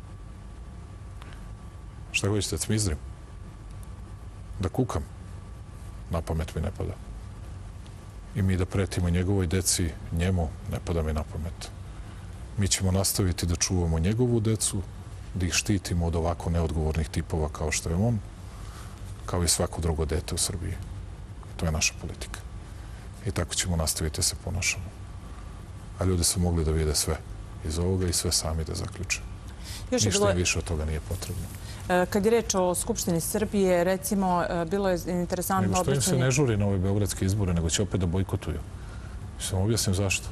Šta hoćete, da cmizdrim? Da kukam? Na pamet mi ne pada. I mi da pretimo njegovoj deci, njemu ne pada mi na pamet. Mi ćemo nastaviti da čuvamo njegovu decu, da ih štitimo od ovako neodgovornih tipova kao što je on, kao i svako drugo dete u Srbiji. To je naša politika. I tako ćemo nastaviti da se ponašamo. A ljudi su mogli da vide sve iz ovoga i sve sami da zaključe. Ništa im više od toga nije potrebno. Kad je reč o Skupštini Srbije, recimo, bilo je interesantno nego što im se ne žuri na ove beogradske izbore, nego će opet da bojkotuju. Sam objasnim zašto.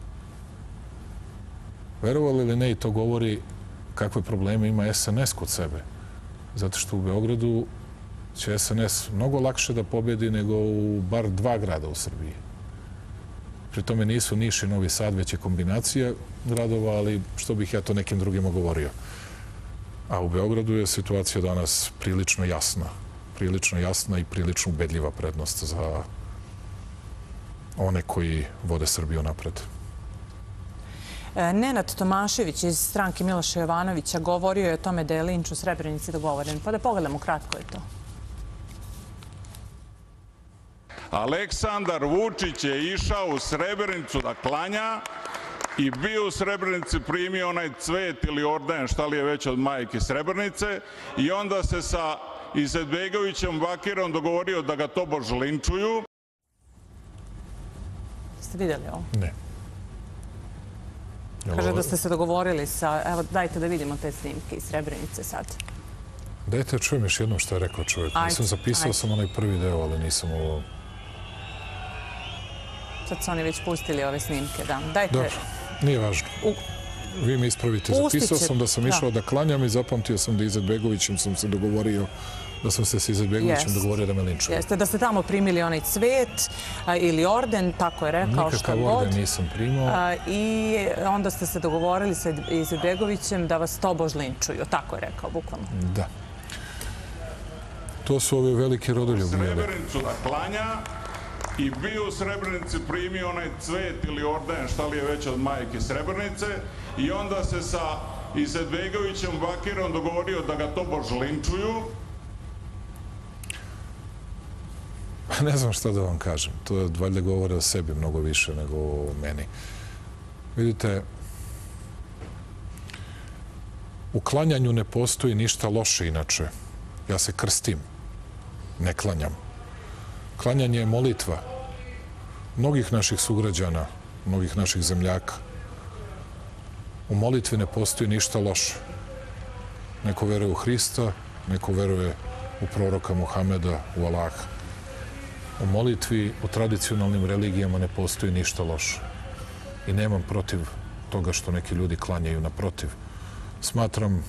Verovali ili ne, i to govori kakve probleme ima SNS kod sebe. Zato što u Beogradu će SNS mnogo lakše da pobedi nego u bar 2 grada u Srbiji. Pri tome nisu Niš i Novi Sad, već je kombinacija gradova, ali što bih ja to nekim drugima govorio. A u Beogradu je situacija danas prilično jasna i prilično ubedljiva prednost za one koji vode Srbiju napred. Nenad Tomašević iz stranke Miloša Jovanovića govorio je o tome da je linč u Srebrenici dogovoren. Pa da pogledamo kratko je to. Aleksandar Vučić je išao u Srebrenicu da klanja i bio u Srebrenici, primio onaj cvet ili orden, šta li je već od majke Srebrenice, i onda se sa Izetbegovićem Bakirom dogovorio da ga tobož linčuju. Ste vidjeli ovo? Ne. Kaže da ste se dogovorili sa... Evo, dajte da vidimo te snimke iz Srebrenice sad. Dajte čujem još jednom što je rekao čovjek. Nisam zapisao sam onaj prvi deo, ali nisam ovo... Sad su oni već pustili ove snimke, da. Dajte... Dobro, nije važno. Vi me ispravite. Zapisao sam da sam išao da klanjam i zapamtio sam da Izetbegovićem sam se dogovorio da sam se s Izetbegovićem dogovorio da me linčuje. Jeste, da ste tamo primili onaj cvet ili orden, tako je rekao, što god. Nikakav orden nisam primao. I onda ste se dogovorili sa Izetbegovićem da vas tobož linčuju, tako je rekao, bukvalno. Da. To su ove velike rodoljubi. Srebrenicu da klanja i bio u Srebrenici, primio onaj cvet ili orden, šta li je već od majke Srebrenice, i onda se sa Izetbegovićem Bakirom dogovorio da ga tobož linčuju. Ne znam šta da vam kažem. To je valjda govore o sebi mnogo više nego o meni. Vidite, u klanjanju ne postoji ništa loše inače. Ja se krstim, ne klanjam. Klanjanje je molitva mnogih naših sugrađana, mnogih naših zemljaka. U molitvi ne postoji ništa loše. Neko veruje u Hrista, neko veruje u proroka Muhameda, u Allaha. U molitvi, u tradicionalnim religijama ne postoji ništa loše. I nemam protiv toga što neki ljudi klanjaju, naprotiv. Smatram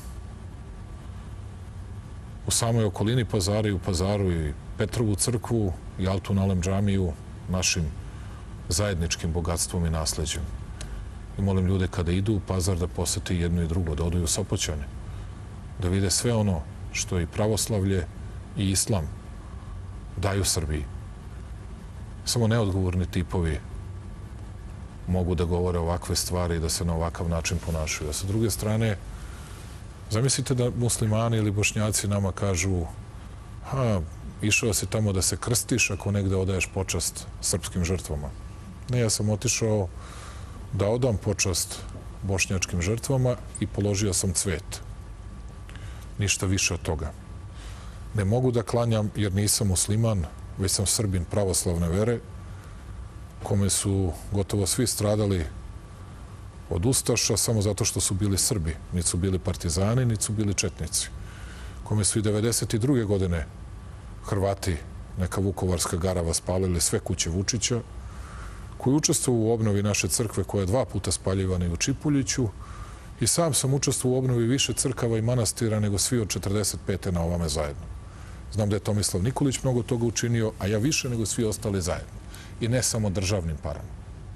u samoj okolini Pazara i u Pazaru i Petrovu crkvu i Altun Alem džamiju našim zajedničkim bogatstvom i nasleđem. I molim ljude kada idu u Pazar da posete jedno i drugo, da odu i u Sopoćane, da vide sve ono što i pravoslavlje i islam daju Srbiji. Samo neodgovorni tipovi mogu da govore ovakve stvari i da se na ovakav način ponašaju. A sa druge strane, zamislite da muslimani ili bošnjaci nama kažu išao si tamo da se krstiš ako negde odaješ počast srpskim žrtvama. Ne, ja sam otišao da odam počast bošnjačkim žrtvama i položio sam cvet. Ništa više od toga. Ne mogu da klanjam jer nisam musliman, već sam Srbin pravoslavne vere, kome su gotovo svi stradali od ustaša samo zato što su bili Srbi. Niti su bili partizani, niti su bili četnici. Kome su i 92. godine Hrvati, neka Vukovarska garava, spalili sve kuće Vučića, koji učestvovao u obnovi naše crkve koja je 2 puta spaljivana i u Čipuljiću, i sam sam učestvovao u obnovi više crkava i manastira nego svi od 45. na ovame zajedno. Znam da je Tomislav Nikolić mnogo toga učinio, a ja više nego svi ostali zajedno. I ne samo državnim parama.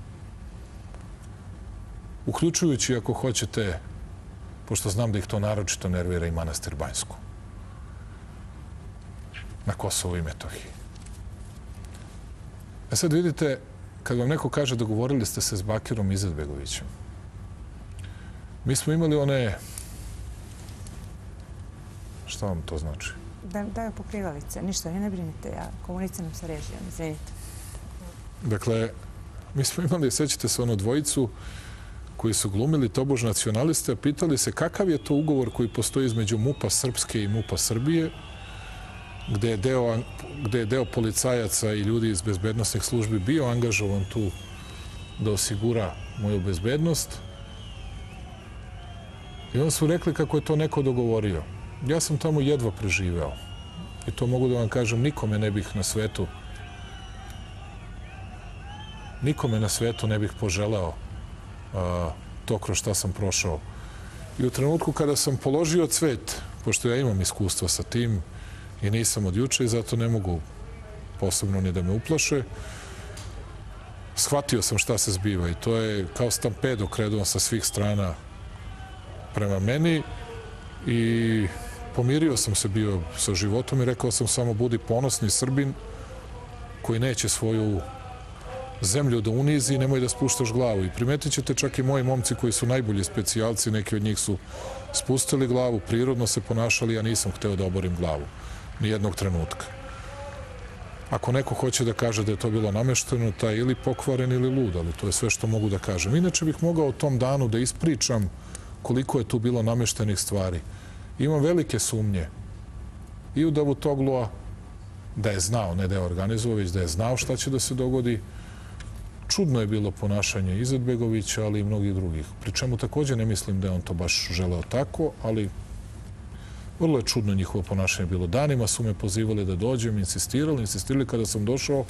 Uključujući, ako hoćete, pošto znam da ih to naročito nervira, i manastir Banjsku. Na Kosovu i Metohiji. A sad vidite, kad vam neko kaže dogovorili ste se s Bakirom Izetbegovićem, mi smo imali one... Šta vam to znači? Daju pokrivalice. Ništa, ne brinite. Komunice nam sa režijom, izvinite. Dakle, mi smo imali, sećate se, ono dvojicu koji su glumili tobož nacionaliste, a pitali se kakav je to ugovor koji postoji između MUP-a Srpske i MUP-a Srbije, gde je deo policajaca i ljudi iz bezbednostnih službi bio angažovan tu da osigura moju bezbednost. I onda su rekli kako je to neko dogovorio. Ja sam tamo jedva preživeo. I to mogu da vam kažem, nikome na svetu ne bih poželeo to kroz šta sam prošao. I u trenutku kada sam položio cvet, pošto ja imam iskustva sa tim i nisam od juče i zato ne mogu posebno ni da me uplaše, shvatio sam šta se zbiva i to je kao stampedo krenuo sa svih strana prema meni i pomirio sam se bio sa životom i rekao sam samo budi ponosni Srbin koji neće svoju zemlju da unizi, nemoj da spuštaš glavu. I primetit ćete čak i moji momci koji su najbolji specijalci, neki od njih su spustili glavu, prirodno se ponašali, ja nisam hteo da oborim glavu. Nijednog trenutka. Ako neko hoće da kaže da je to bilo namešteno, taj ili pokvaren ili lud, ali to je sve što mogu da kažem. Inače bih mogao u tom danu da ispričam koliko je tu bilo nameštenih stvari. Imam velike sumnje i u Davutoglua, da je znao, ne da je organizovao, već da je znao šta će da se dogodi. Čudno je bilo ponašanje Izetbegovića, ali i mnogih drugih. Pri čemu također ne mislim da je on to baš želeo tako, ali vrlo je čudno njihovo ponašanje bilo. Danima su me pozivali da dođem, insistirali. Kada sam došao,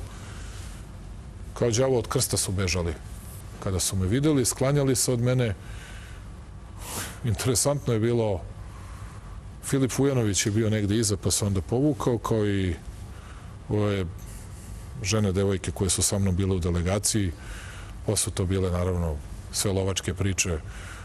kao đavo od krsta su bežali. Kada su me videli, sklanjali se od mene. Interesantno je bilo, Filip Vujanović je bio negde iza, pa se onda povukao, kao i ove žene, devojke koje su sa mnom bile u delegaciji. Pa su to bile, naravno, sve lovačke priče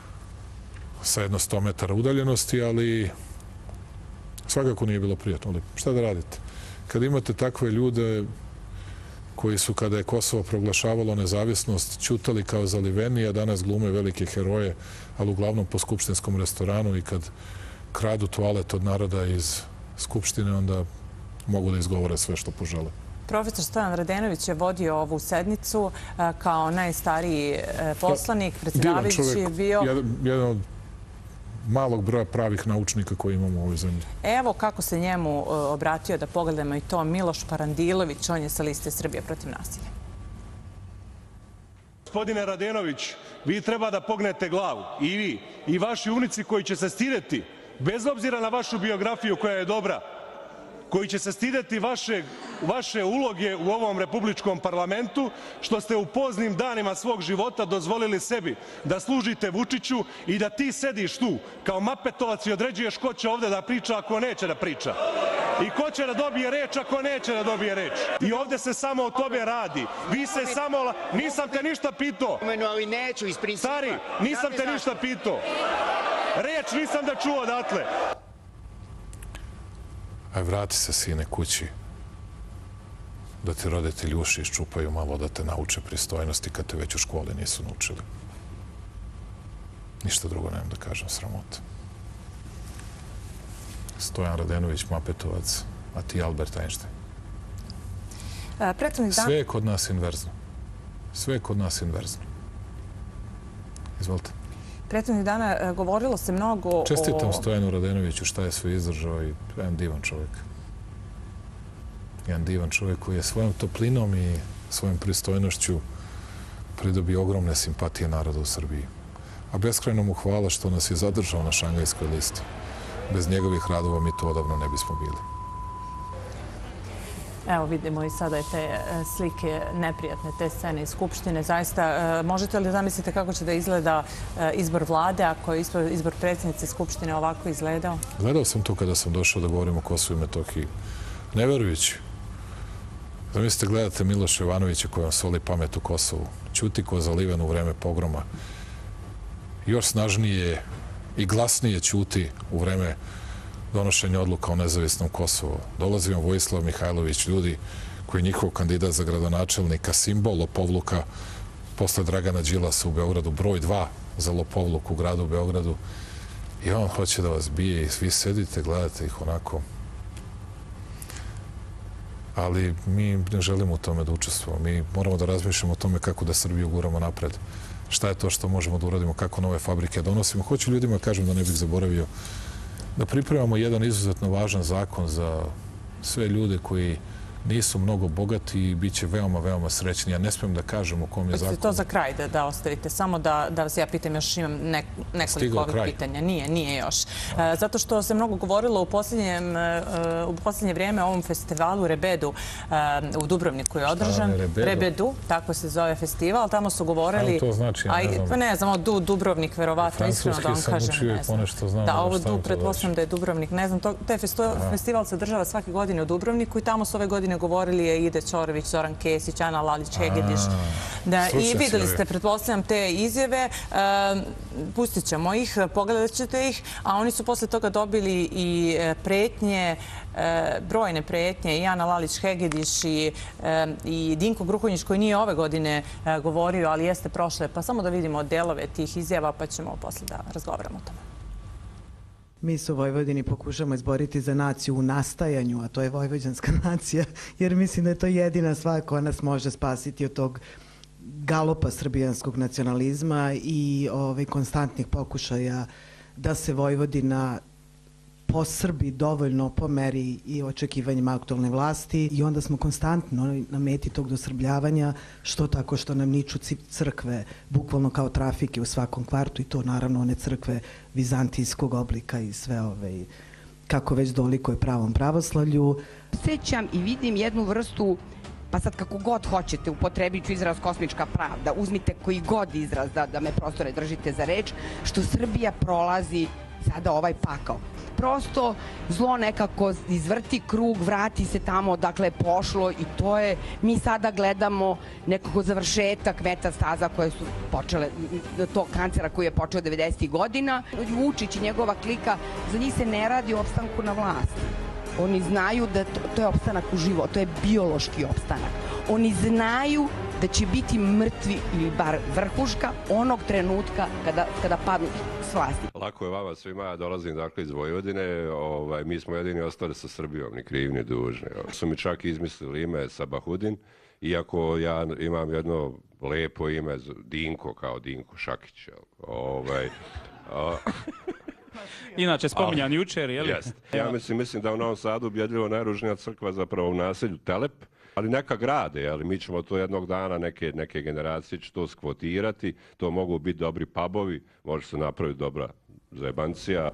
sa jedno 100 metara udaljenosti, ali svakako nije bilo prijatno. Ali šta da radite? Kad imate takve ljude koji su, kada je Kosovo proglašavalo nezavisnost, ćutali kao zaliveni, a danas glume velike heroje, ali uglavnom po skupštinskom restoranu, i kad kradu toalet od naroda iz Skupštine, onda mogu da izgovore sve što požele. Profesor Stojan Radenović je vodio ovu sednicu kao najstariji poslanik, predsjedavajući je bio... Jedan od malog broja pravih naučnika koji imamo u ovoj zemlji. Evo kako se njemu obratio, da pogledamo i to, Miloš Parandilović, on je sa liste Srbije protiv nasilja. Gospodine Radenović, vi treba da pognete glavu, i vi, i vaši unici koji će se stideti, bez obzira na vašu biografiju koja je dobra, koji će se stideti vaše uloge u ovom republičkom parlamentu, što ste u poznim danima svog života dozvolili sebi da služite Vučiću i da ti sediš tu kao Mapetovac i određuješ ko će ovde da priča ako neće da priča. I ko će da dobije reč ako neće da dobije reč. I ovde se samo o tome radi. Vi se samo... Nisam te ništa pitao. Stari, nisam te ništa pitao. Reč nisam da čuo odatle. Aj, vrati se, sine, kući, da ti roditelji uši iščupaju malo, da te nauče pristojnosti kad te već u školi nisu naučili. Ništa drugo nemam da kažem, sramota. Stojan Radenović, Mapetovac, a ti Albert Einstein. Sve je kod nas inverzno. Sve je kod nas inverzno. Izvolite. Prethodnih dana govorilo se mnogo o... Čestitam Stojanu Radenoviću šta je sve izdržao, i jedan divan čovjek. Jedan divan čovjek koji je svojom toplinom i svojom pristojnošću pridobio ogromne simpatije naroda u Srbiji. A beskrajno mu hvala što nas je zadržao na Šangajskoj listi. Bez njegovih radova mi to odavno ne bismo bili. Evo vidimo i sada te slike neprijatne, te scene iz Skupštine. Zaista, možete li zamislite kako će da izgleda izbor vlade ako je izbor predsjednice Skupštine ovako izgledao? Gledao sam to kada sam došao da govorim o Kosovu i Metohiji. Ne verujući. Zamislite, gledate Miloša Jovanovića koji vam soli pamet u Kosovu. Ćuti ko zaliven u vreme pogroma. Još snažnije i glasnije ćuti u vreme donošenja odluka o nezavisnom Kosovu. Dolazi vam Vojislav Mihajlović, ljudi koji je njihov kandidat za gradonačelnika, simbol lopovluka posle Dragana Đilasa u Beogradu, broj 2 za lopovluk u gradu Beogradu. I on hoće da vas bije i svi sedite, gledate ih onako. Ali mi ne želimo u tome da učestvujemo. Mi moramo da razmišljamo o tome kako da Srbiju guramo napred. Šta je to što možemo da uradimo, kako nove fabrike donosimo. Hoću ljudima kažem, da ne bih zaboravio, da pripremamo jedan izuzetno važan zakon za sve ljude koji nisu mnogo bogati i bit će veoma, veoma srećni. Ja ne smijem da kažem u kom je zakon. Hoćete to za kraj da ostavite? Samo da vas ja pitam, još imam nekoliko ovih pitanja. Nije još. Zato što se mnogo govorilo u posljednje vrijeme o ovom festivalu Rebedu u Dubrovniku je održan. Rebedu, tako se zove festival. Tamo su govorili... To znači, ja ne znam. Ne znam, Dubrovnik, verovatno, iskreno da vam kažem. Francuski sam učio i ponešto znam. Da, ovo festival se održava svake godine u Dubrovniku i tamo su ove godine govorili je Ida Ćorović, Zoran Kesić, Ana Lalić-Hegediš. I videli ste, pretpostavljam, te izjave. Pustit ćemo ih, pogledat ćete ih, a oni su posle toga dobili i pretnje, brojne pretnje, i Ana Lalić-Hegediš i Dinko Gruhonjić, koji nije ove godine govorio, ali jeste prošle. Pa samo da vidimo delove tih izjava, pa ćemo posle da razgovaramo o tome. Mi se u Vojvodini pokušamo izboriti za naciju u nastajanju, a to je vojvođanska nacija, jer mislim da je to jedina stvar koja nas može spasiti od tog galopa srbijanskog nacionalizma i konstantnih pokušaja da se Vojvodina posrbi dovoljno po meri i očekivanjima aktualne vlasti i onda smo konstantno na meti tog dosrbljavanja, što tako što nam niču crkve, bukvalno kao trafike u svakom kvartu, i to naravno one crkve vizantijskog oblika i sve kako već dolikuje pravom pravoslavlju. Sećam i vidim jednu vrstu, pa sad kako god hoćete, upotrebit ću izraz kosmička pravda, uzmite koji god izraz da me prosto ne držite za reč, što Srbija prolazi sada ovaj pakao. Prosto zlo nekako izvrti krug, vrati se tamo odakle je pošlo i to je, mi sada gledamo nekako završetak metastaza koje su počele, tog kancera koji je počeo 90. godina. Vučić i njegova klika, za njih se ne radi o opstanku na vlasti. Oni znaju da to je opstanak u život, to je biološki opstanak. Oni znaju da će biti mrtvi ili bar vrhuška onog trenutka kada padnu s vlasti. Lako je vama svima, ja dolazim dakle iz Vojvodine, mi smo jedini ostali sa Srbijom, ni krivi ni dužni. Su mi čak izmislili ime Sabahudin, iako ja imam jedno lepo ime, Dinko, kao Dinko Šakić. Inače, spominjan jučer, je li? Jest. Ja mislim da u Novom Sadu ubjedljivo najružnija crkva zapravo u naselju Telep, ali neka grade, ali mi ćemo to jednog dana, neke generacije će to skvotirati, to mogu biti dobri pubovi, može se napraviti dobra zajebancija.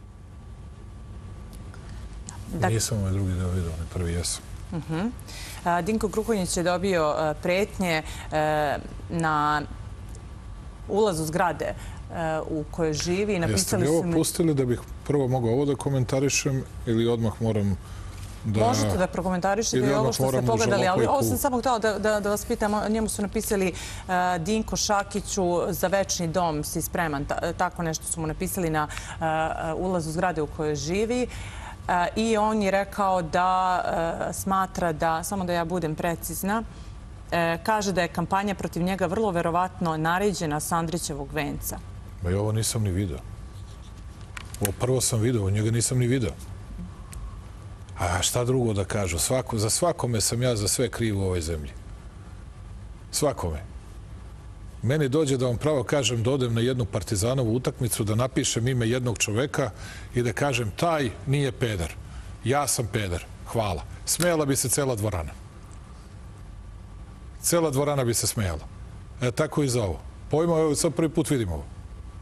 Nisam ovaj drugi deo vidio, onaj prvi jesam. Dinko Gruhonjić je dobio pretnje na ulazu zgrade u kojoj živi. Jeste li ovo pustili da bih prvo mogao ovo da komentarišem ili odmah moram da... Možete da prokomentarišete i ovo što ste pogledali, ali ovo sam samo htjela da vas pitam. Njemu su napisali Dinko Šakiću, za večni dom si spreman. Tako nešto su mu napisali na ulazu zgrade u kojoj živi. I on je rekao da smatra da, samo da ja budem precizna, kaže da je kampanja protiv njega vrlo verovatno naređena s Andrićevog venca. Ma i ovo nisam ni video. Ovo prvo sam video, njega nisam ni video. A šta drugo da kažu? Za svakome sam ja za sve kriv u ovoj zemlji. Svakome. Meni dođe da vam pravo kažem da odem na jednu partizanovu utakmicu, da napišem ime jednog čoveka i da kažem taj nije peder. Ja sam peder. Hvala. Smejala bi se cela dvorana. Cela dvorana bi se smejala. Tako i za ovo. Pojmo, evo sad prvi put vidim ovo.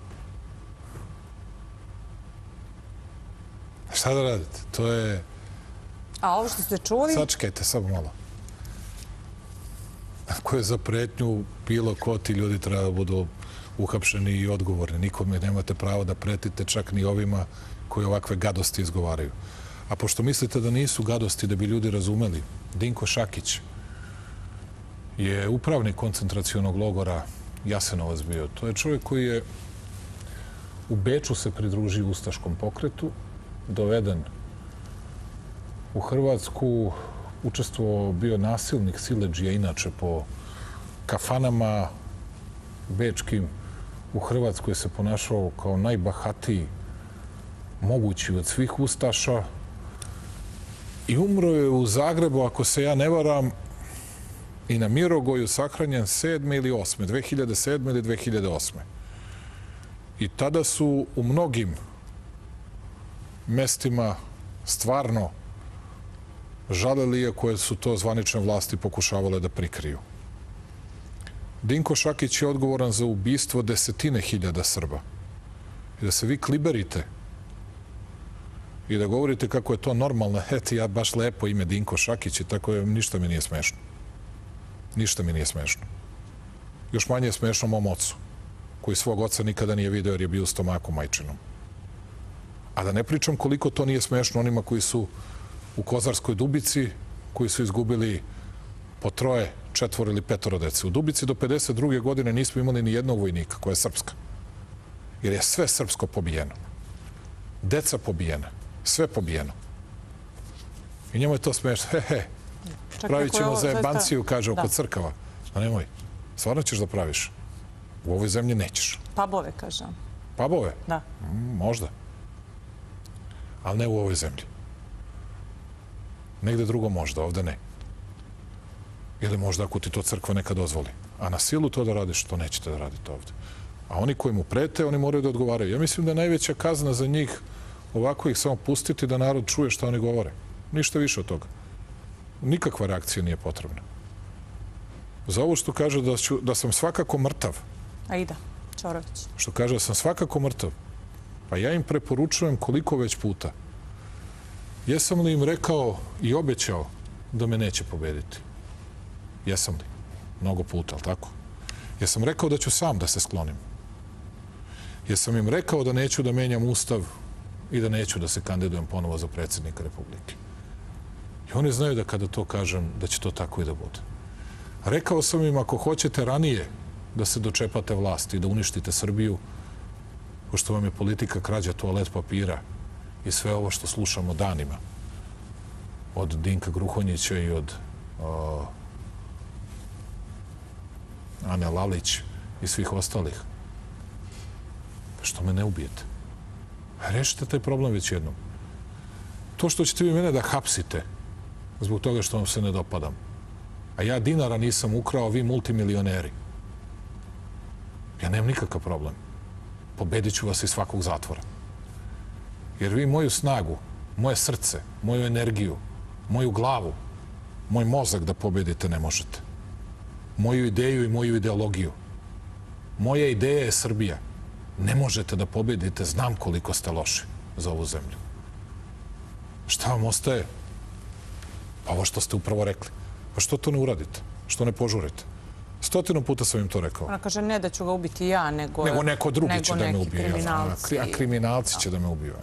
Šta da radite? To je... A ovo što ste čuli... Sačekajte, samo malo. Ako je za pretnju bilo ko, ti ljudi treba da budu uhapšeni i odgovorni. Nikome nemate pravo da pretite, čak ni ovima koji ovakve gadosti izgovaraju. A pošto mislite da nisu gadosti, da bi ljudi razumeli, Dinko Šakić je upravnik koncentracionog logora Jasenovac bio. To je čovjek koji je u Beču se pridružio ustaškom pokretu, doveden u Hrvatsku, učestvovao, bio nasilnik, siledžija, inače po kafanama bečkim. U Hrvatskoj se ponašao kao najbahatiji mogući od svih ustaša i umro je u Zagrebu, ako se ja ne varam, i na Mirogoju sahranjen 7. ili 8. 2007. ili 2008. I tada su u mnogim mestima stvarno žalelije koje su to zvanične vlasti pokušavale da prikriju. Dinko Šakić je odgovoran za ubistvo 10.000 Srba. I da se vi kliberite i da govorite kako je to normalno, eto ja baš lepo ime Dinko Šakić i tako je, ništa mi nije smešno. Ništa mi nije smešno. Još manje je smešno mom ocu, koji svog oca nikada nije video jer je bio u stomaku majčinom. A da ne pričam koliko to nije smešno onima koji su u Kozarskoj Dubici koji su izgubili po 3, 4 ili 5 dece. U Dubici do 52. godine nismo imali ni jednog vojnika koja je srpska. Jer je sve srpsko pobijeno. Deca pobijena. Sve pobijeno. I njemu je to smešno. Pravit ćemo za jebanciju, kaže, oko crkava. A nemoj. Stvarno ćeš da praviš? U ovoj zemlji nećeš. Pabove, kaže on. Pabove? Da. Možda. Ali ne u ovoj zemlji. Negde drugo možda, ovde ne. Ili možda ako ti to crkva neka dozvoli. A na silu to da radiš, to nećete da radite ovde. A oni koji mu prete, oni moraju da odgovaraju. Ja mislim da je najveća kazna za njih ovako ih samo pustiti da narod čuje šta oni govore. Ništa više od toga. Nikakva reakcija nije potrebna. Za ovo što kaže da sam svakako mrtav. Aida Ćorović. Što kaže da sam svakako mrtav. Pa ja im preporučujem koliko već puta. Jesam li im rekao i obećao da me neće pobediti? Jesam li? Mnogo puta, ali tako? Jesam rekao da ću sam da se sklonim? Jesam im rekao da neću da menjam ustav i da neću da se kandidujem ponovo za predsjednika Republike? I oni znaju da kada to kažem, da će to tako i da bude. Rekao sam im, ako hoćete ranije da se dočepate vlasti i da uništite Srbiju, pošto vam je politika krađa toalet papira i sve ovo što slušamo danima od Dinka Gruhonjića i od Ane Lalić i svih ostalih. Što me ne ubijete? Rešite taj problem već jednom. To što ćete vi mene da hapsite zbog toga što vam se ne dopadam, a ja dinara nisam ukrao, vi multimilioneri. Ja nemam nikakav problem. Pobedit ću vas iz svakog zatvora. Jer vi moju snagu, moje srce, moju energiju, moju glavu, moj mozak da pobedite ne možete. Moju ideju i moju ideologiju. Moja ideja je Srbija. Ne možete da pobedite, znam koliko ste loši za ovu zemlju. Šta vam ostaje? Pa ovo što ste upravo rekli. Pa što to ne uradite? Što ne požurite? 100 puta sam im to rekao. Ona kaže ne da ću ga ubiti ja, nego neko drugi će da me ubije. Kriminalci. A kriminalci će da me ubiju.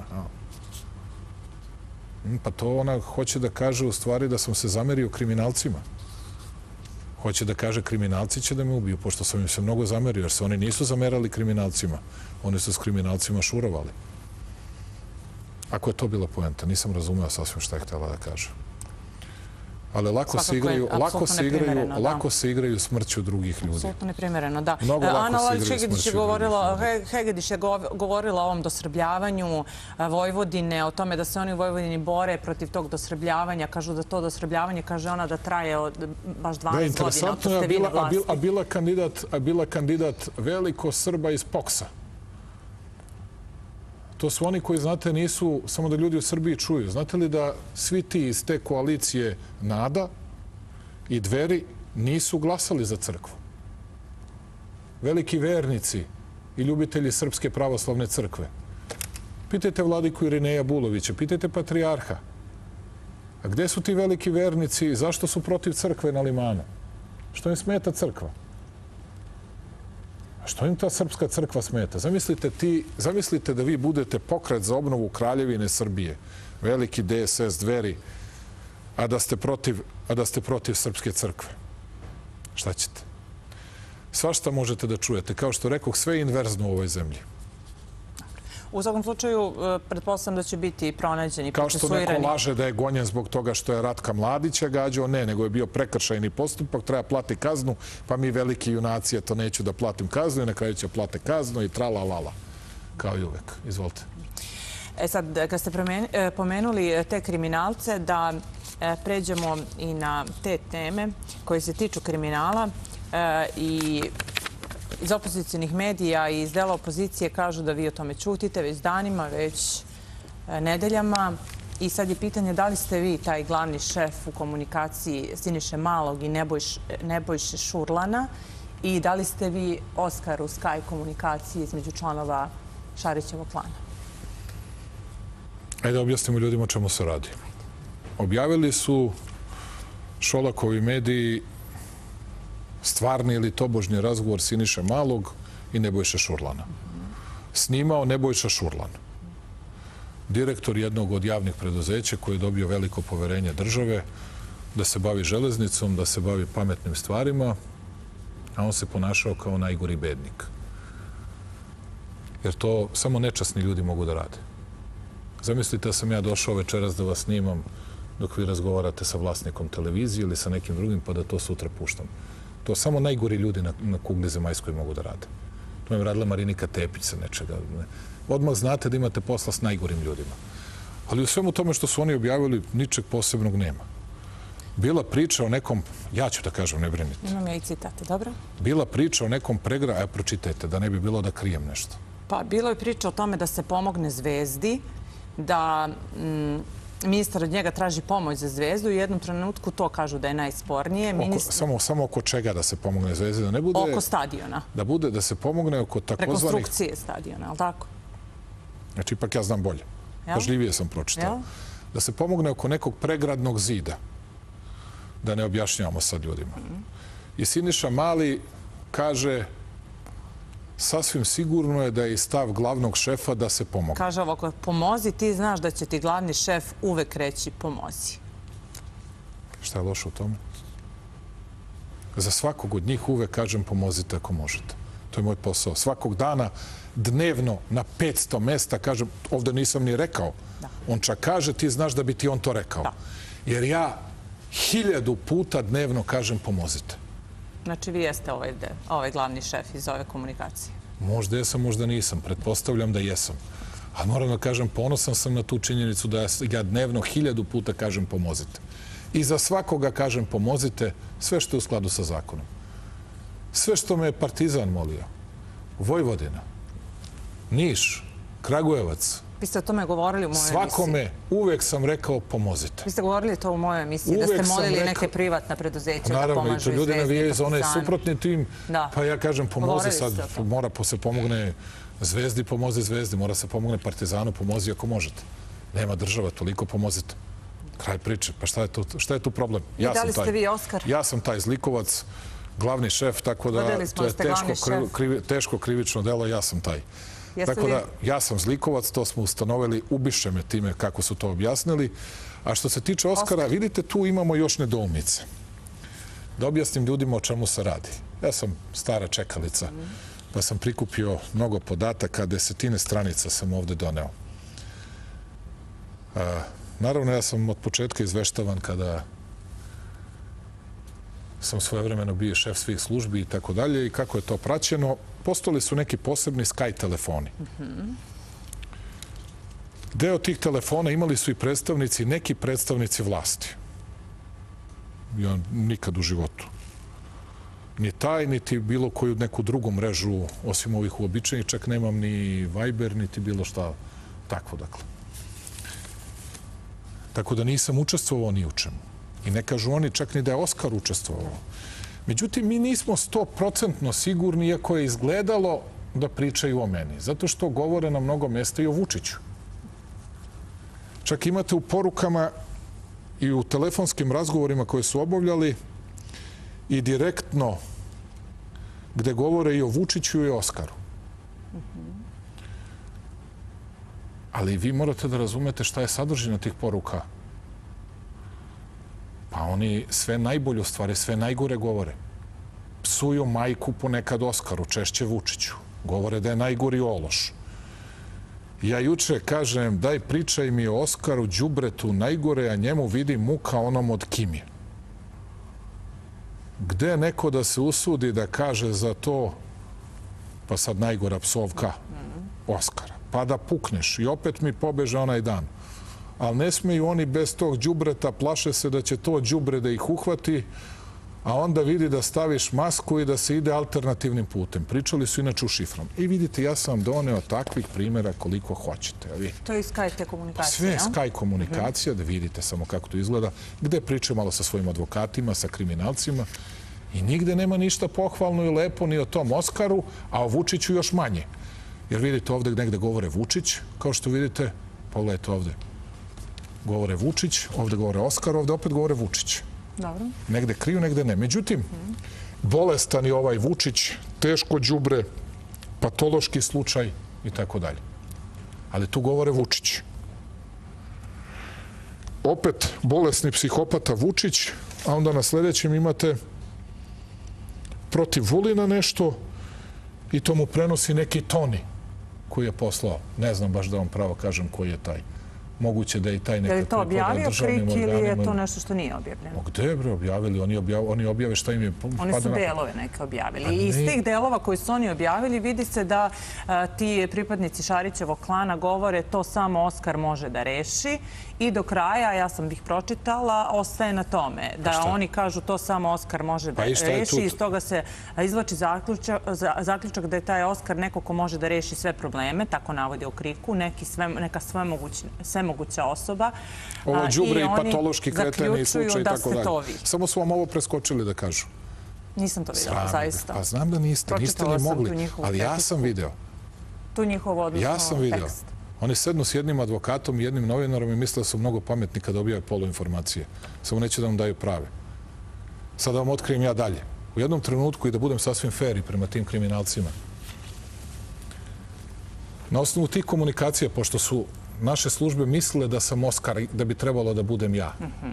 Pa to ona hoće da kaže u stvari da sam se zamerio kriminalcima. Hoće da kaže kriminalci će da me ubiju, pošto sam im se mnogo zamerio, jer se oni nisu zamerali kriminalcima. Oni su s kriminalcima šurovali. Ako je to bila poenta, nisam razumeo sasvim šta je htjela da kaže. Ali lako se igraju smrću drugih ljudi. Apsolutno neprimereno, da. Ana Hegedić je govorila o ovom dosrbljavanju Vojvodine, o tome da se oni u Vojvodini bore protiv tog dosrbljavanja. Kažu da to dosrbljavanje, kaže ona, da traje baš 12 godina. Interesantno je, a bila kandidat veliko Srba iz POKS-a. To su oni koji, znate, nisu, samo da ljudi u Srbiji čuju. Znate li da svi ti iz te koalicije NADA i Dveri nisu glasali za crkvu? Veliki vernici i ljubitelji Srpske pravoslavne crkve. Pitajte vladiku Irineja Bulovića, pitajte patrijarha. A gde su ti veliki vernici i zašto su protiv crkve na Limanu? Što im smeta crkva? Što im ta srpska crkva smeta? Zamislite da vi budete pokret za obnovu Kraljevine Srbije, veliki DSS Dveri, a da ste protiv srpske crkve. Šta ćete? Svašta možete da čujete. Kao što rekoh, sve je inverzno u ovoj zemlji. U svakom slučaju, pretpostavljam da će biti pronađeni, kao što neko laže da je gonjen zbog toga što je Ratka Mladića gađao, ne, nego je bio prekršajni postupak, treba plati kaznu, pa mi veliki junaci, eto neću da platim kaznu i na kraju će plate kaznu i trala lala. Kao i uvek. Izvolite. Sad, kad ste pomenuli te kriminalce, da pređemo i na te teme koje se tiču kriminala i iz opozicijnih medija i iz dela opozicije kažu da vi o tome ćutite već danima, već nedeljama. I sad je pitanje da li ste vi taj glavni šef u komunikaciji Siniše Malog i Nebojše Šurlana i da li ste vi Oskar u Sky komunikaciji između članova Šarićevog klana? Ajde da objasnimo ljudima o čemu se radi. Objavili su Šolakovi mediji stvarni ili tobožnji razgovor Siniše Malog i Nebojše Šurlana. Snimao Nebojša Šurlan, direktor jednog od javnih preduzeća koji je dobio veliko poverenje države, da se bavi železnicom, da se bavi pametnim stvarima, a on se ponašao kao najgori bednik. Jer to samo nečasni ljudi mogu da rade. Zamislite da sam ja došao večeras da vas snimam dok vi razgovarate sa vlasnikom televizije ili sa nekim drugim, pa da to sutra puštam. To samo najgori ljudi na kugli zemaljskoj mogu da rade. To je radila Marinika Tepić sa nečega. Odmah znate da imate posla s najgorim ljudima. Ali u svemu tome što su oni objavili, ničeg posebnog nema. Bila priča o nekom, ja ću da kažem, ne brinite. Imam ja i citate, dobro? Bila priča o nekom pregradu, pročitajte, da ne bi bilo da krijem nešto. Pa bilo je priča o tome da se pomogne Zvezdi, da ministar od njega traži pomoć za Zvezdu i u jednom trenutku to kažu da je najspornije. Samo oko čega da se pomogne Zvezdi? Da ne bude... Oko stadiona. Da se pomogne oko takozvanih... Rekonstrukcije stadiona, ali tako? Znači, ipak ja znam bolje. Pažljivije sam pročitao. Da se pomogne oko nekog pregradnog zida. Da ne objašnjavamo sad ljudima. I Siniša Mali kaže sasvim sigurno je da je i stav glavnog šefa da se pomogne. Kaže ovako, pomozi, ti znaš da će ti glavni šef uvek reći pomozi. Šta je loše u tome? Za svakog od njih uvek kažem pomozite ako možete. To je moj posao. Svakog dana, dnevno, na 500 mesta kažem, ovdje nisam ni rekao. On čak kaže, ti znaš da bi ti on to rekao. Jer ja 1000 puta dnevno kažem pomozite. Znači vi jeste ovaj glavni šef iz ove komunikacije? Možda jesam, možda nisam. Pretpostavljam da jesam. Ali moram da kažem, ponosan sam na tu činjenicu da ja dnevno 1000 puta kažem pomozite. I za svakoga kažem pomozite sve što je u skladu sa zakonom. Sve što me je Partizan molio, Vojvodina, Niš, Kragujevac, vi ste o tome govorili u mojoj emisiji. Svakome uvek sam rekao pomozite. Vi ste govorili to u mojoj emisiji, da ste molili neke privatna preduzeća da pomažu i Zvezdi. Naravno, i to ljudi navijaju za onaj suprotni tim, pa ja kažem pomozi sad, mora se pomogne Zvezdi, pomozi Zvezdi, mora se pomogne Partizanu, pomozi ako možete. Nema država, toliko pomozite. Kraj priče, pa šta je tu problem? I da li ste vi Oskar? Ja sam taj zlikovac, glavni šef, tako da to je teško krivično delo, ja sam taj. Tako da, ja sam zlikovac, to smo ustanovili, ubiše me time kako su to objasnili. A što se tiče Oskara, vidite, tu imamo još nedoumice. Da objasnim ljudima o čemu se radi. Ja sam stara čekalica, pa sam prikupio mnogo podataka, 10 stranica sam ovde doneo. Naravno, ja sam od početka izveštavan kada sam svojevremeno bio šef svih službi i tako dalje i kako je to praćeno. Postojali su neki posebni Sky telefoni. Deo tih telefona imali su i predstavnici, neki predstavnici vlasti. Ja nikad u životu. Ni taj, niti bilo koju neku drugu mrežu, osim ovih uobičajenih, čak nemam ni Viber, niti bilo šta takvo, dakle. Tako da nisam učestvovao ni u čemu. I ne kažu oni čak ni da je Oskar učestvovao. Međutim, mi nismo 100% sigurni, iako je izgledalo da pričaju o meni. Zato što govore na mnogo mjesta i o Vučiću. Čak imate u porukama i u telefonskim razgovorima koje su obavljali i direktno gde govore i o Vučiću i o Oskaru. Ali vi morate da razumete šta je sadržina tih poruka. Pa oni sve najbolje, u stvari sve najgore govore. Psuju majku ponekad Oskaru, češće Vučiću. Govore da je najgori ološ. Ja juče kažem, daj pričaj mi o Oskaru, đubretu najgore, a njemu vidi muka onom od Kimije. Gde neko da se usudi da kaže za to, pa sad najgora psovka, Oskara. Pa da pukneš i opet mi pobeže onaj dan. Ali ne smeju oni bez tog đubreta, plaše se da će to đubre da ih uhvati, a onda vidi da staviš masku i da se ide alternativnim putem. Pričali su inače u šifrom. I vidite, ja sam vam doneo takvih primjera koliko hoćete. To je Sky te komunikacije, sve je Sky komunikacija, da vidite samo kako to izgleda, gde pričaju malo sa svojim advokatima, sa kriminalcima i nigde nema ništa pohvalno i lepo ni o tom Oskaru, a o Vučiću još manje. Jer vidite ovde negde govore Vučić, kao što vidite, pogledajte ovde. Govore Vučić, ovde govore Oskar, ovde opet govore Vučić. Dobro. Negde kriju, negde ne. Međutim, bolestan je ovaj Vučić, teško đubre, patološki slučaj i tako dalje. Ali tu govore Vučić. opet bolesni psihopata Vučić, a onda na sledećem imate protiv Vulina nešto i to mu prenosi neki Toni koji je poslao. Ne znam baš da vam pravo kažem koji je taj. Moguće da je i taj nekako... Je li to objavio Krik ili je to nešto što nije objavljeno? Gde je bre objavili? Oni objave šta im je... Oni su delove neke objavili. I iz tih delova koji su oni objavili vidi se da ti pripadnici Šarićevog klana govore to samo Oskar može da reši i do kraja, ja sam ih pročitala, ostaje na tome. Da oni kažu to samo Oskar može da reši i iz toga se izvlači zaključak da je taj Oskar neko ko može da reši sve probleme, tako navode u Kriku, neka sve moguća osoba. Ovo đubre i patološki kreteni i slučaj i tako dalje. Samo su vam ovo preskočili da kažu. Nisam to videla, zaista. Pa znam da niste ni mogli, ali ja sam video. Tu njihov odnosno tekst. Ja sam video. Oni sednu s jednim advokatom i jednim novinarom i misle da su mnogo pametni kada objave poluinformacije. Samo neće da vam daju prave. Sad da vam otkrijem ja dalje. U jednom trenutku, i da budem sasvim fair i prema tim kriminalcima, na osnovu tih komunikacija, pošto su naše službe mislile da sam Oskar, da bi trebalo da budem ja,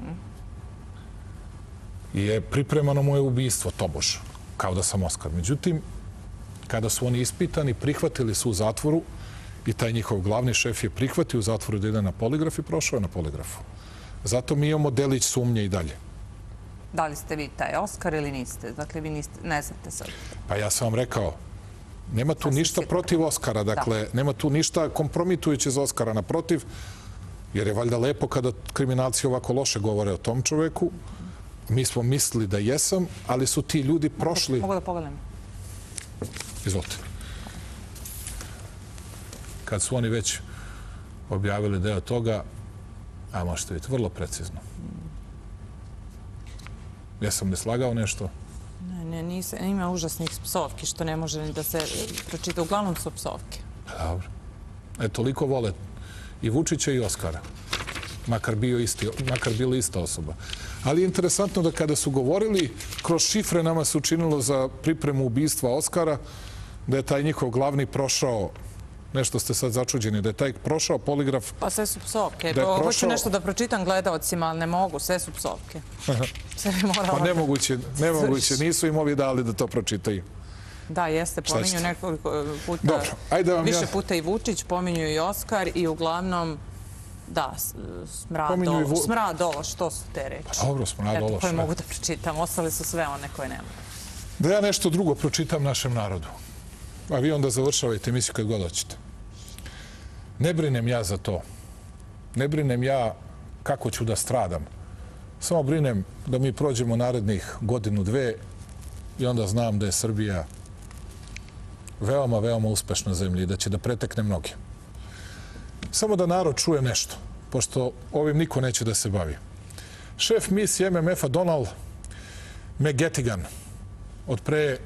je pripremano moje ubistvo, tobož, kao da sam Oskar. Međutim, kada su oni ispitani, prihvatili su u zatvoru i taj njihov glavni šef je prihvatio u zatvoru da ide na poligraf i prošao je na poligrafu. Zato mi imamo delić sumnje i dalje. Da li ste vi taj Oskar ili niste? Dakle, vi ne znate sad. Pa ja sam vam rekao, nema tu ništa protiv Oskara, dakle, nema tu ništa kompromitujuće za Oskara, naprotiv, jer je valjda lepo kada kriminalci ovako loše govore o tom čoveku. Mi smo mislili da jesam, ali su ti ljudi prošli... Mogu da pogledam? Izvolite. Kad su oni već objavili deo toga, a možete vidjeti, vrlo precizno. Jesam ne slagao nešto? Ne, nisam. Ima užasnih psovki što ne može ni da se pročita. Uglavnom su psovke. Dobro. Toliko vole i Vučića i Oskara. Makar bila ista osoba. Ali je interesantno da kada su govorili, kroz šifre nama se učinilo za pripremu ubistva Oskara, da je taj njihov glavni prošao, nešto ste sad začuđeni, da je taj prošao poligraf... Pa sve su psovke. Hoću nešto da pročitam gledalcima, ali ne mogu, sve su psovke. Pa nemoguće, nisu im ovi dali da to pročitaju. Da, jeste, pominju nekoliko puta, više puta i Vučić, pominju i Oskar i uglavnom, da, smradološ, što su te reči? Pa dobro, smradološ. Koje mogu da pročitam, ostale su sve one koje ne mogu. Da ja nešto drugo pročitam našem narodu. A vi onda završavajte emisiju kad god hoćete. Ne brinem ja za to. Ne brinem ja kako ću da stradam. Samo brinem da mi prođemo narednih godinu, dve i onda znam da je Srbija veoma, veoma uspešna zemlja i da će da pretekne mnoge. Samo da narod čuje nešto, pošto ovim niko neće da se bavi. Šef misije MMF-a Donald McGettigan od pre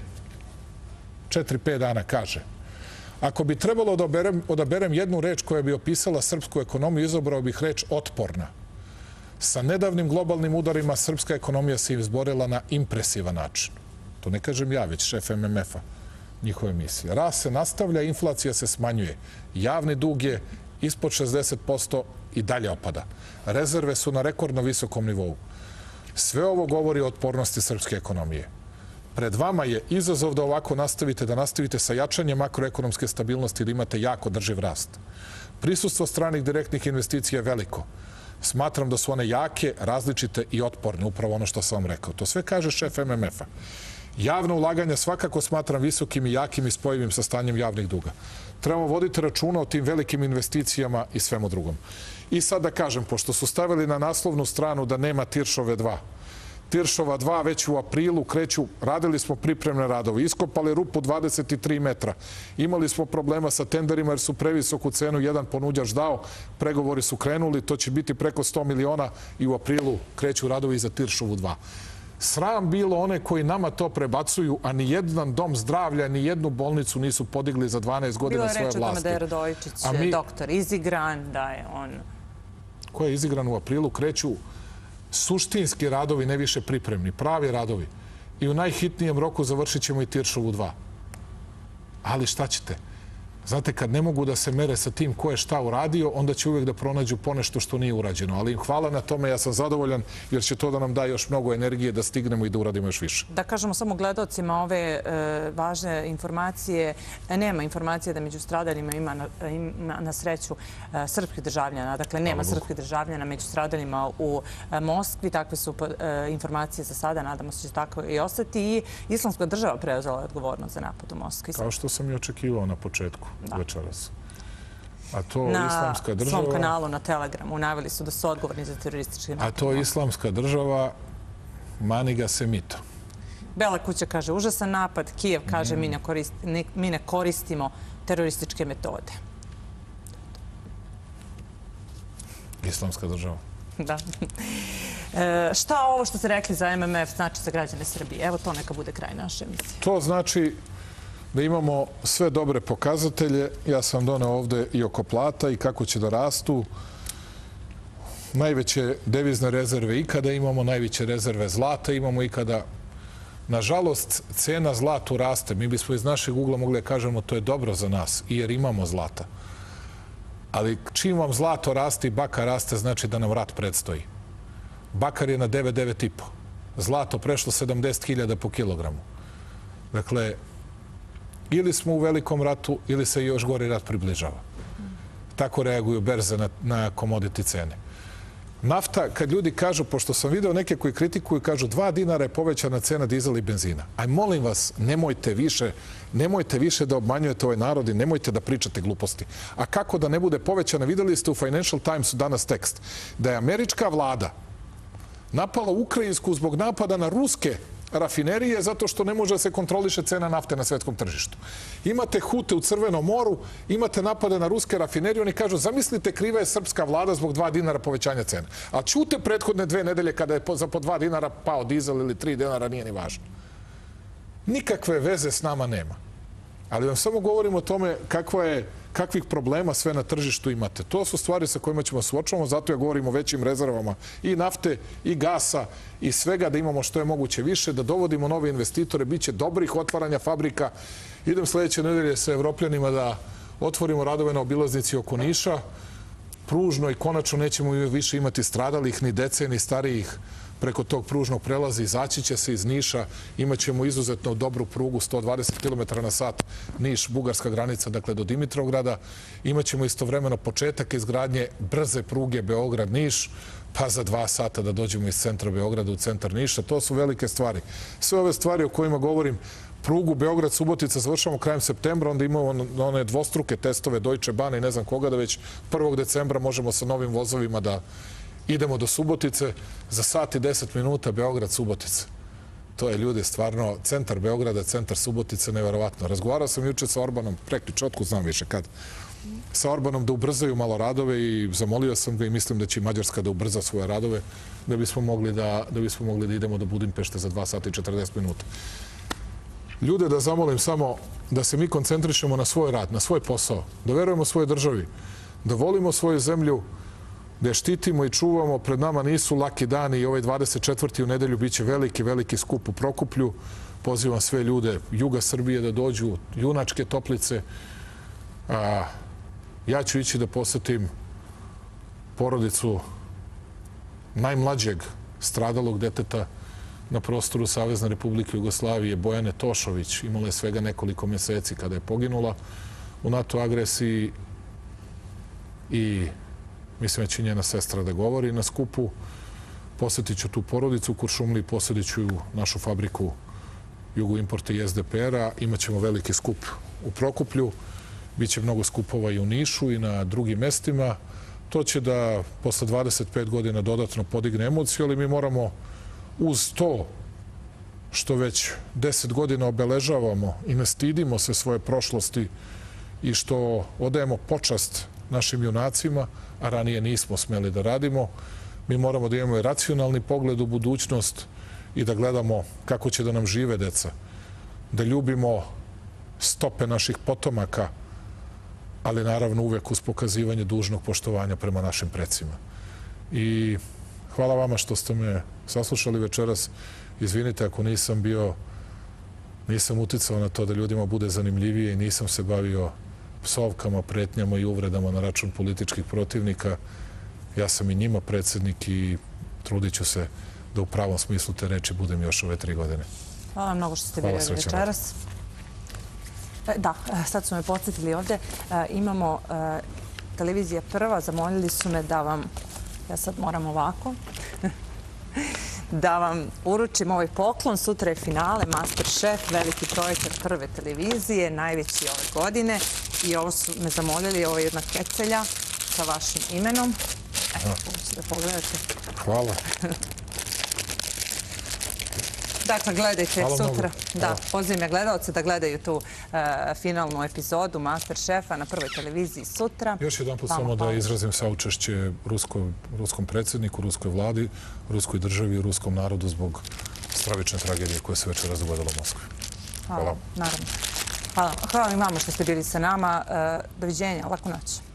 4-5 dana kaže: ako bi trebalo da odaberem jednu reč koja bi opisala srpsku ekonomiju, izabrao bih reč otporna. Sa nedavnim globalnim udarima srpska ekonomija se izborila na impresivan način. To ne kažem ja, već šef MMF-a, njihove misije. Rast se nastavlja, inflacija se smanjuje. Javni dug je ispod 60% i dalje opada. Rezerve su na rekordno visokom nivou. Sve ovo govori o otpornosti srpske ekonomije. Pred vama je izazov da ovako nastavite sa jačanjem makroekonomske stabilnosti ili imate jako drživ rast. Prisustvo stranih direktnih investicija je veliko. Smatram da su one jake, različite i otporne, upravo ono što sam vam rekao. To sve kaže šef MMF-a. Javna ulaganja svakako smatram visokim i jakim i spojivim sa stanjem javnih duga. Trebamo voditi računa o tim velikim investicijama i svemu drugom. I sad da kažem, pošto su stavili na naslovnu stranu da nema Tiršove 2. Tiršova 2 već u aprilu kreću, radili smo pripremne radove, iskopali rupu 23 metra. Imali smo problema sa tenderima jer su previsoku cenu jedan ponuđač dao, pregovori su krenuli, to će biti preko 100 miliona i u aprilu kreću radovi za Tiršovu 2. Sram bilo one koji nama to prebacuju, a ni jedan dom zdravlja, ni jednu bolnicu nisu podigli za 12 godina svoje vlasti. Bilo je reč o tome da je Radojičić doktor izigran, da je on... Ko je izigran u aprilu? Kreću suštinski radovi, ne više pripremni, pravi radovi. I u najhitnijem roku završit ćemo i Tiršovu 2. Ali šta ćete? Znate, kad ne mogu da se mere sa tim ko je šta uradio, onda će uvijek da pronađu ponešto što nije urađeno. Ali im hvala na tome, ja sam zadovoljan, jer će to da nam da još mnogo energije da stignemo i da uradimo još više. Da kažemo samo gledalcima ove važne informacije. Nema informacije da među stradalima ima na sreću srpskih državljana. Dakle, nema srpskih državljana među stradalima u Moskvi. Takve su informacije za sada. Nadamo se da će tako i ostati. I Islamska država preuzela odgovornost za napad u Moskvi. Kao što sam i očekivao na početku večeras. A to na Islamska država... svom kanalu na Telegramu naveli su da su odgovorni za teroristički napad. A to Islamska država, mani ga se mito. Bela kuća kaže užasan napad, Kijev kaže mi ne koristimo terorističke metode. Islamska država. Da. Šta ovo što ste rekli za MMF znači za građane Srbije? Evo to neka bude kraj naše emisije. To znači da imamo sve dobre pokazatelje. Ja sam doneo ovde i oko plata i kako će da rastu. Najveće devizne rezerve ikada imamo, najveće rezerve zlata imamo ikada. Nažalost, cena zlatu raste. Mi bismo iz našeg ugla mogli da kažemo to je dobro za nas, jer imamo zlata. Ali čim vam zlato raste i bakar raste, znači da nam rat predstoji. Bakar je na 9,5. Zlato prešlo 70.000 po kilogramu. Dakle, ili smo u velikom ratu, ili se još gori rat približava. Tako reaguju berze na komoditi cene. Nafta, kad ljudi kažu, pošto sam video neke koji kritikuju, kažu 2 dinara je povećana cena dizela i benzina. Aj, molim vas, nemojte više da obmanjujete ovaj narod i nemojte da pričate gluposti. A kako da ne bude povećana? Videli ste u Financial Timesu danas tekst da je američka vlada napala ukrajinsku zbog napada na ruske rafinerije zato što ne može da se kontroliše cena nafte na svetskom tržištu. Imate Hute u Crvenom moru, imate napade na ruske rafinerije, oni kažu zamislite kriva je srpska vlada zbog 2 dinara povećanja cena. A čute prethodne 2 nedelje kada je za po 2 dinara pao dizel ili 3 dinara, nije ni važno. Nikakve veze s nama nema. Ali vam samo govorim o tome kakvih problema sve na tržištu imate. To su stvari sa kojima ćemo suočavamo, zato ja govorim o većim rezervama i nafte, i gasa, i svega da imamo što je moguće više, da dovodimo nove investitore, bit će dobrih otvaranja fabrika. Idem sledeće nedelje sa Evropljanima da otvorimo radove na obilaznici oko Niša, pružno i konačno nećemo više imati stradalih, ni dece, ni starijih preko tog pružnog prelaza. Izaći će se iz Niša, imaćemo izuzetno dobru prugu, 120 km na sat, Niš, bugarska granica, dakle do Dimitrovgrada. Imaćemo istovremeno početak izgradnje brze pruge Beograd-Niš, pa za 2 sata da dođemo iz centra Beograda u centar Niša. To su velike stvari. Sve ove stvari o kojima govorim, prugu Beograd-Subotica završamo krajem septembra, onda imamo one dvostruke testove Deutsche Bahn i ne znam koga, da već 1. decembra možemo sa novim vozovima da idemo do Subotice. Za sat i 10 minuta Beograd-Subotica. To je, ljudi, stvarno centar Beograda, centar Subotice, neverovatno. Razgovarao sam juče sa Orbanom, prekjuče, otkud znam više kad, sa Orbanom da ubrzaju malo radove i zamolio sam ga i mislim da će i Mađarska da ubrza svoje radove da bismo mogli da idemo do Budimpešte za 2 sata i 40 minuta. Ljude da zamolim samo da se mi koncentrišemo na svoj rad, na svoj posao, da verujemo svojoj državi, da volimo svoju zemlju, da je štitimo i čuvamo. Pred nama nisu laki dani i ovaj 24. u nedelju biće veliki skup u Prokuplju. Pozivam sve ljude juga Srbije da dođu, Junačke Toplice. Ja ću ići da posetim porodicu najmlađeg stradalog deteta na prostoru Savezne Republike Jugoslavije, Bojane Tošović. Imala je svega nekoliko meseci kada je poginula u NATO agresiji i mislim da će njena sestra da govori na skupu. Posjetit ću tu porodicu u Kuršumliji, posjetit ću našu fabriku Jugoimporta i SDPR-a. Imaćemo veliki skup u Prokuplju. Biće mnogo skupova i u Nišu i na drugim mestima. To će da posle 25 godina dodatno podigne emociju, ali mi moramo uz to što već 10 godina obeležavamo i ne stidimo se svoje prošlosti i što odajemo počast našim junacima, a ranije nismo smeli da radimo, mi moramo da imamo i racionalni pogled u budućnost i da gledamo kako će da nam žive deca, da ljubimo stope naših potomaka, ali naravno uvek uz pokazivanje dužnog poštovanja prema našim precima. I hvala vama što ste me saslušali večeras. Izvinite ako nisam uticao na to da ljudima bude zanimljivije i nisam se bavio psovkama, pretnjama i uvredama na račun političkih protivnika. Ja sam i njima predsjednik i trudit ću se da u pravom smislu te reči budem još ove 3 godine. Hvala mnogo što ste bili večeras. Da, sad su me podsjetili ovde. Imamo televizija Prva, zamoljili su me da vam, ja sad moram ovako, da vam uručim ovaj poklon. Sutra je finale Masterchef, veliki projekat Prve televizije, najveći ove godine. I ovo su me zamoljili, ovo je jedna kecelja sa vašim imenom. Evo, da pogledate. Hvala. Dakle, gledajte sutra. Da, pozivam gledalce da gledaju tu finalnu epizodu Masterchefa na Prvoj televiziji sutra. Još jedan put samo da izrazim saučešće ruskom predsjedniku, ruskoj vladi, ruskoj državi i ruskom narodu zbog stravične tragedije koja se večeras dogodila u Moskvi. Hvala. Naravno. Hvala vam i vama što ste bili sa nama. Doviđenja, laku noć.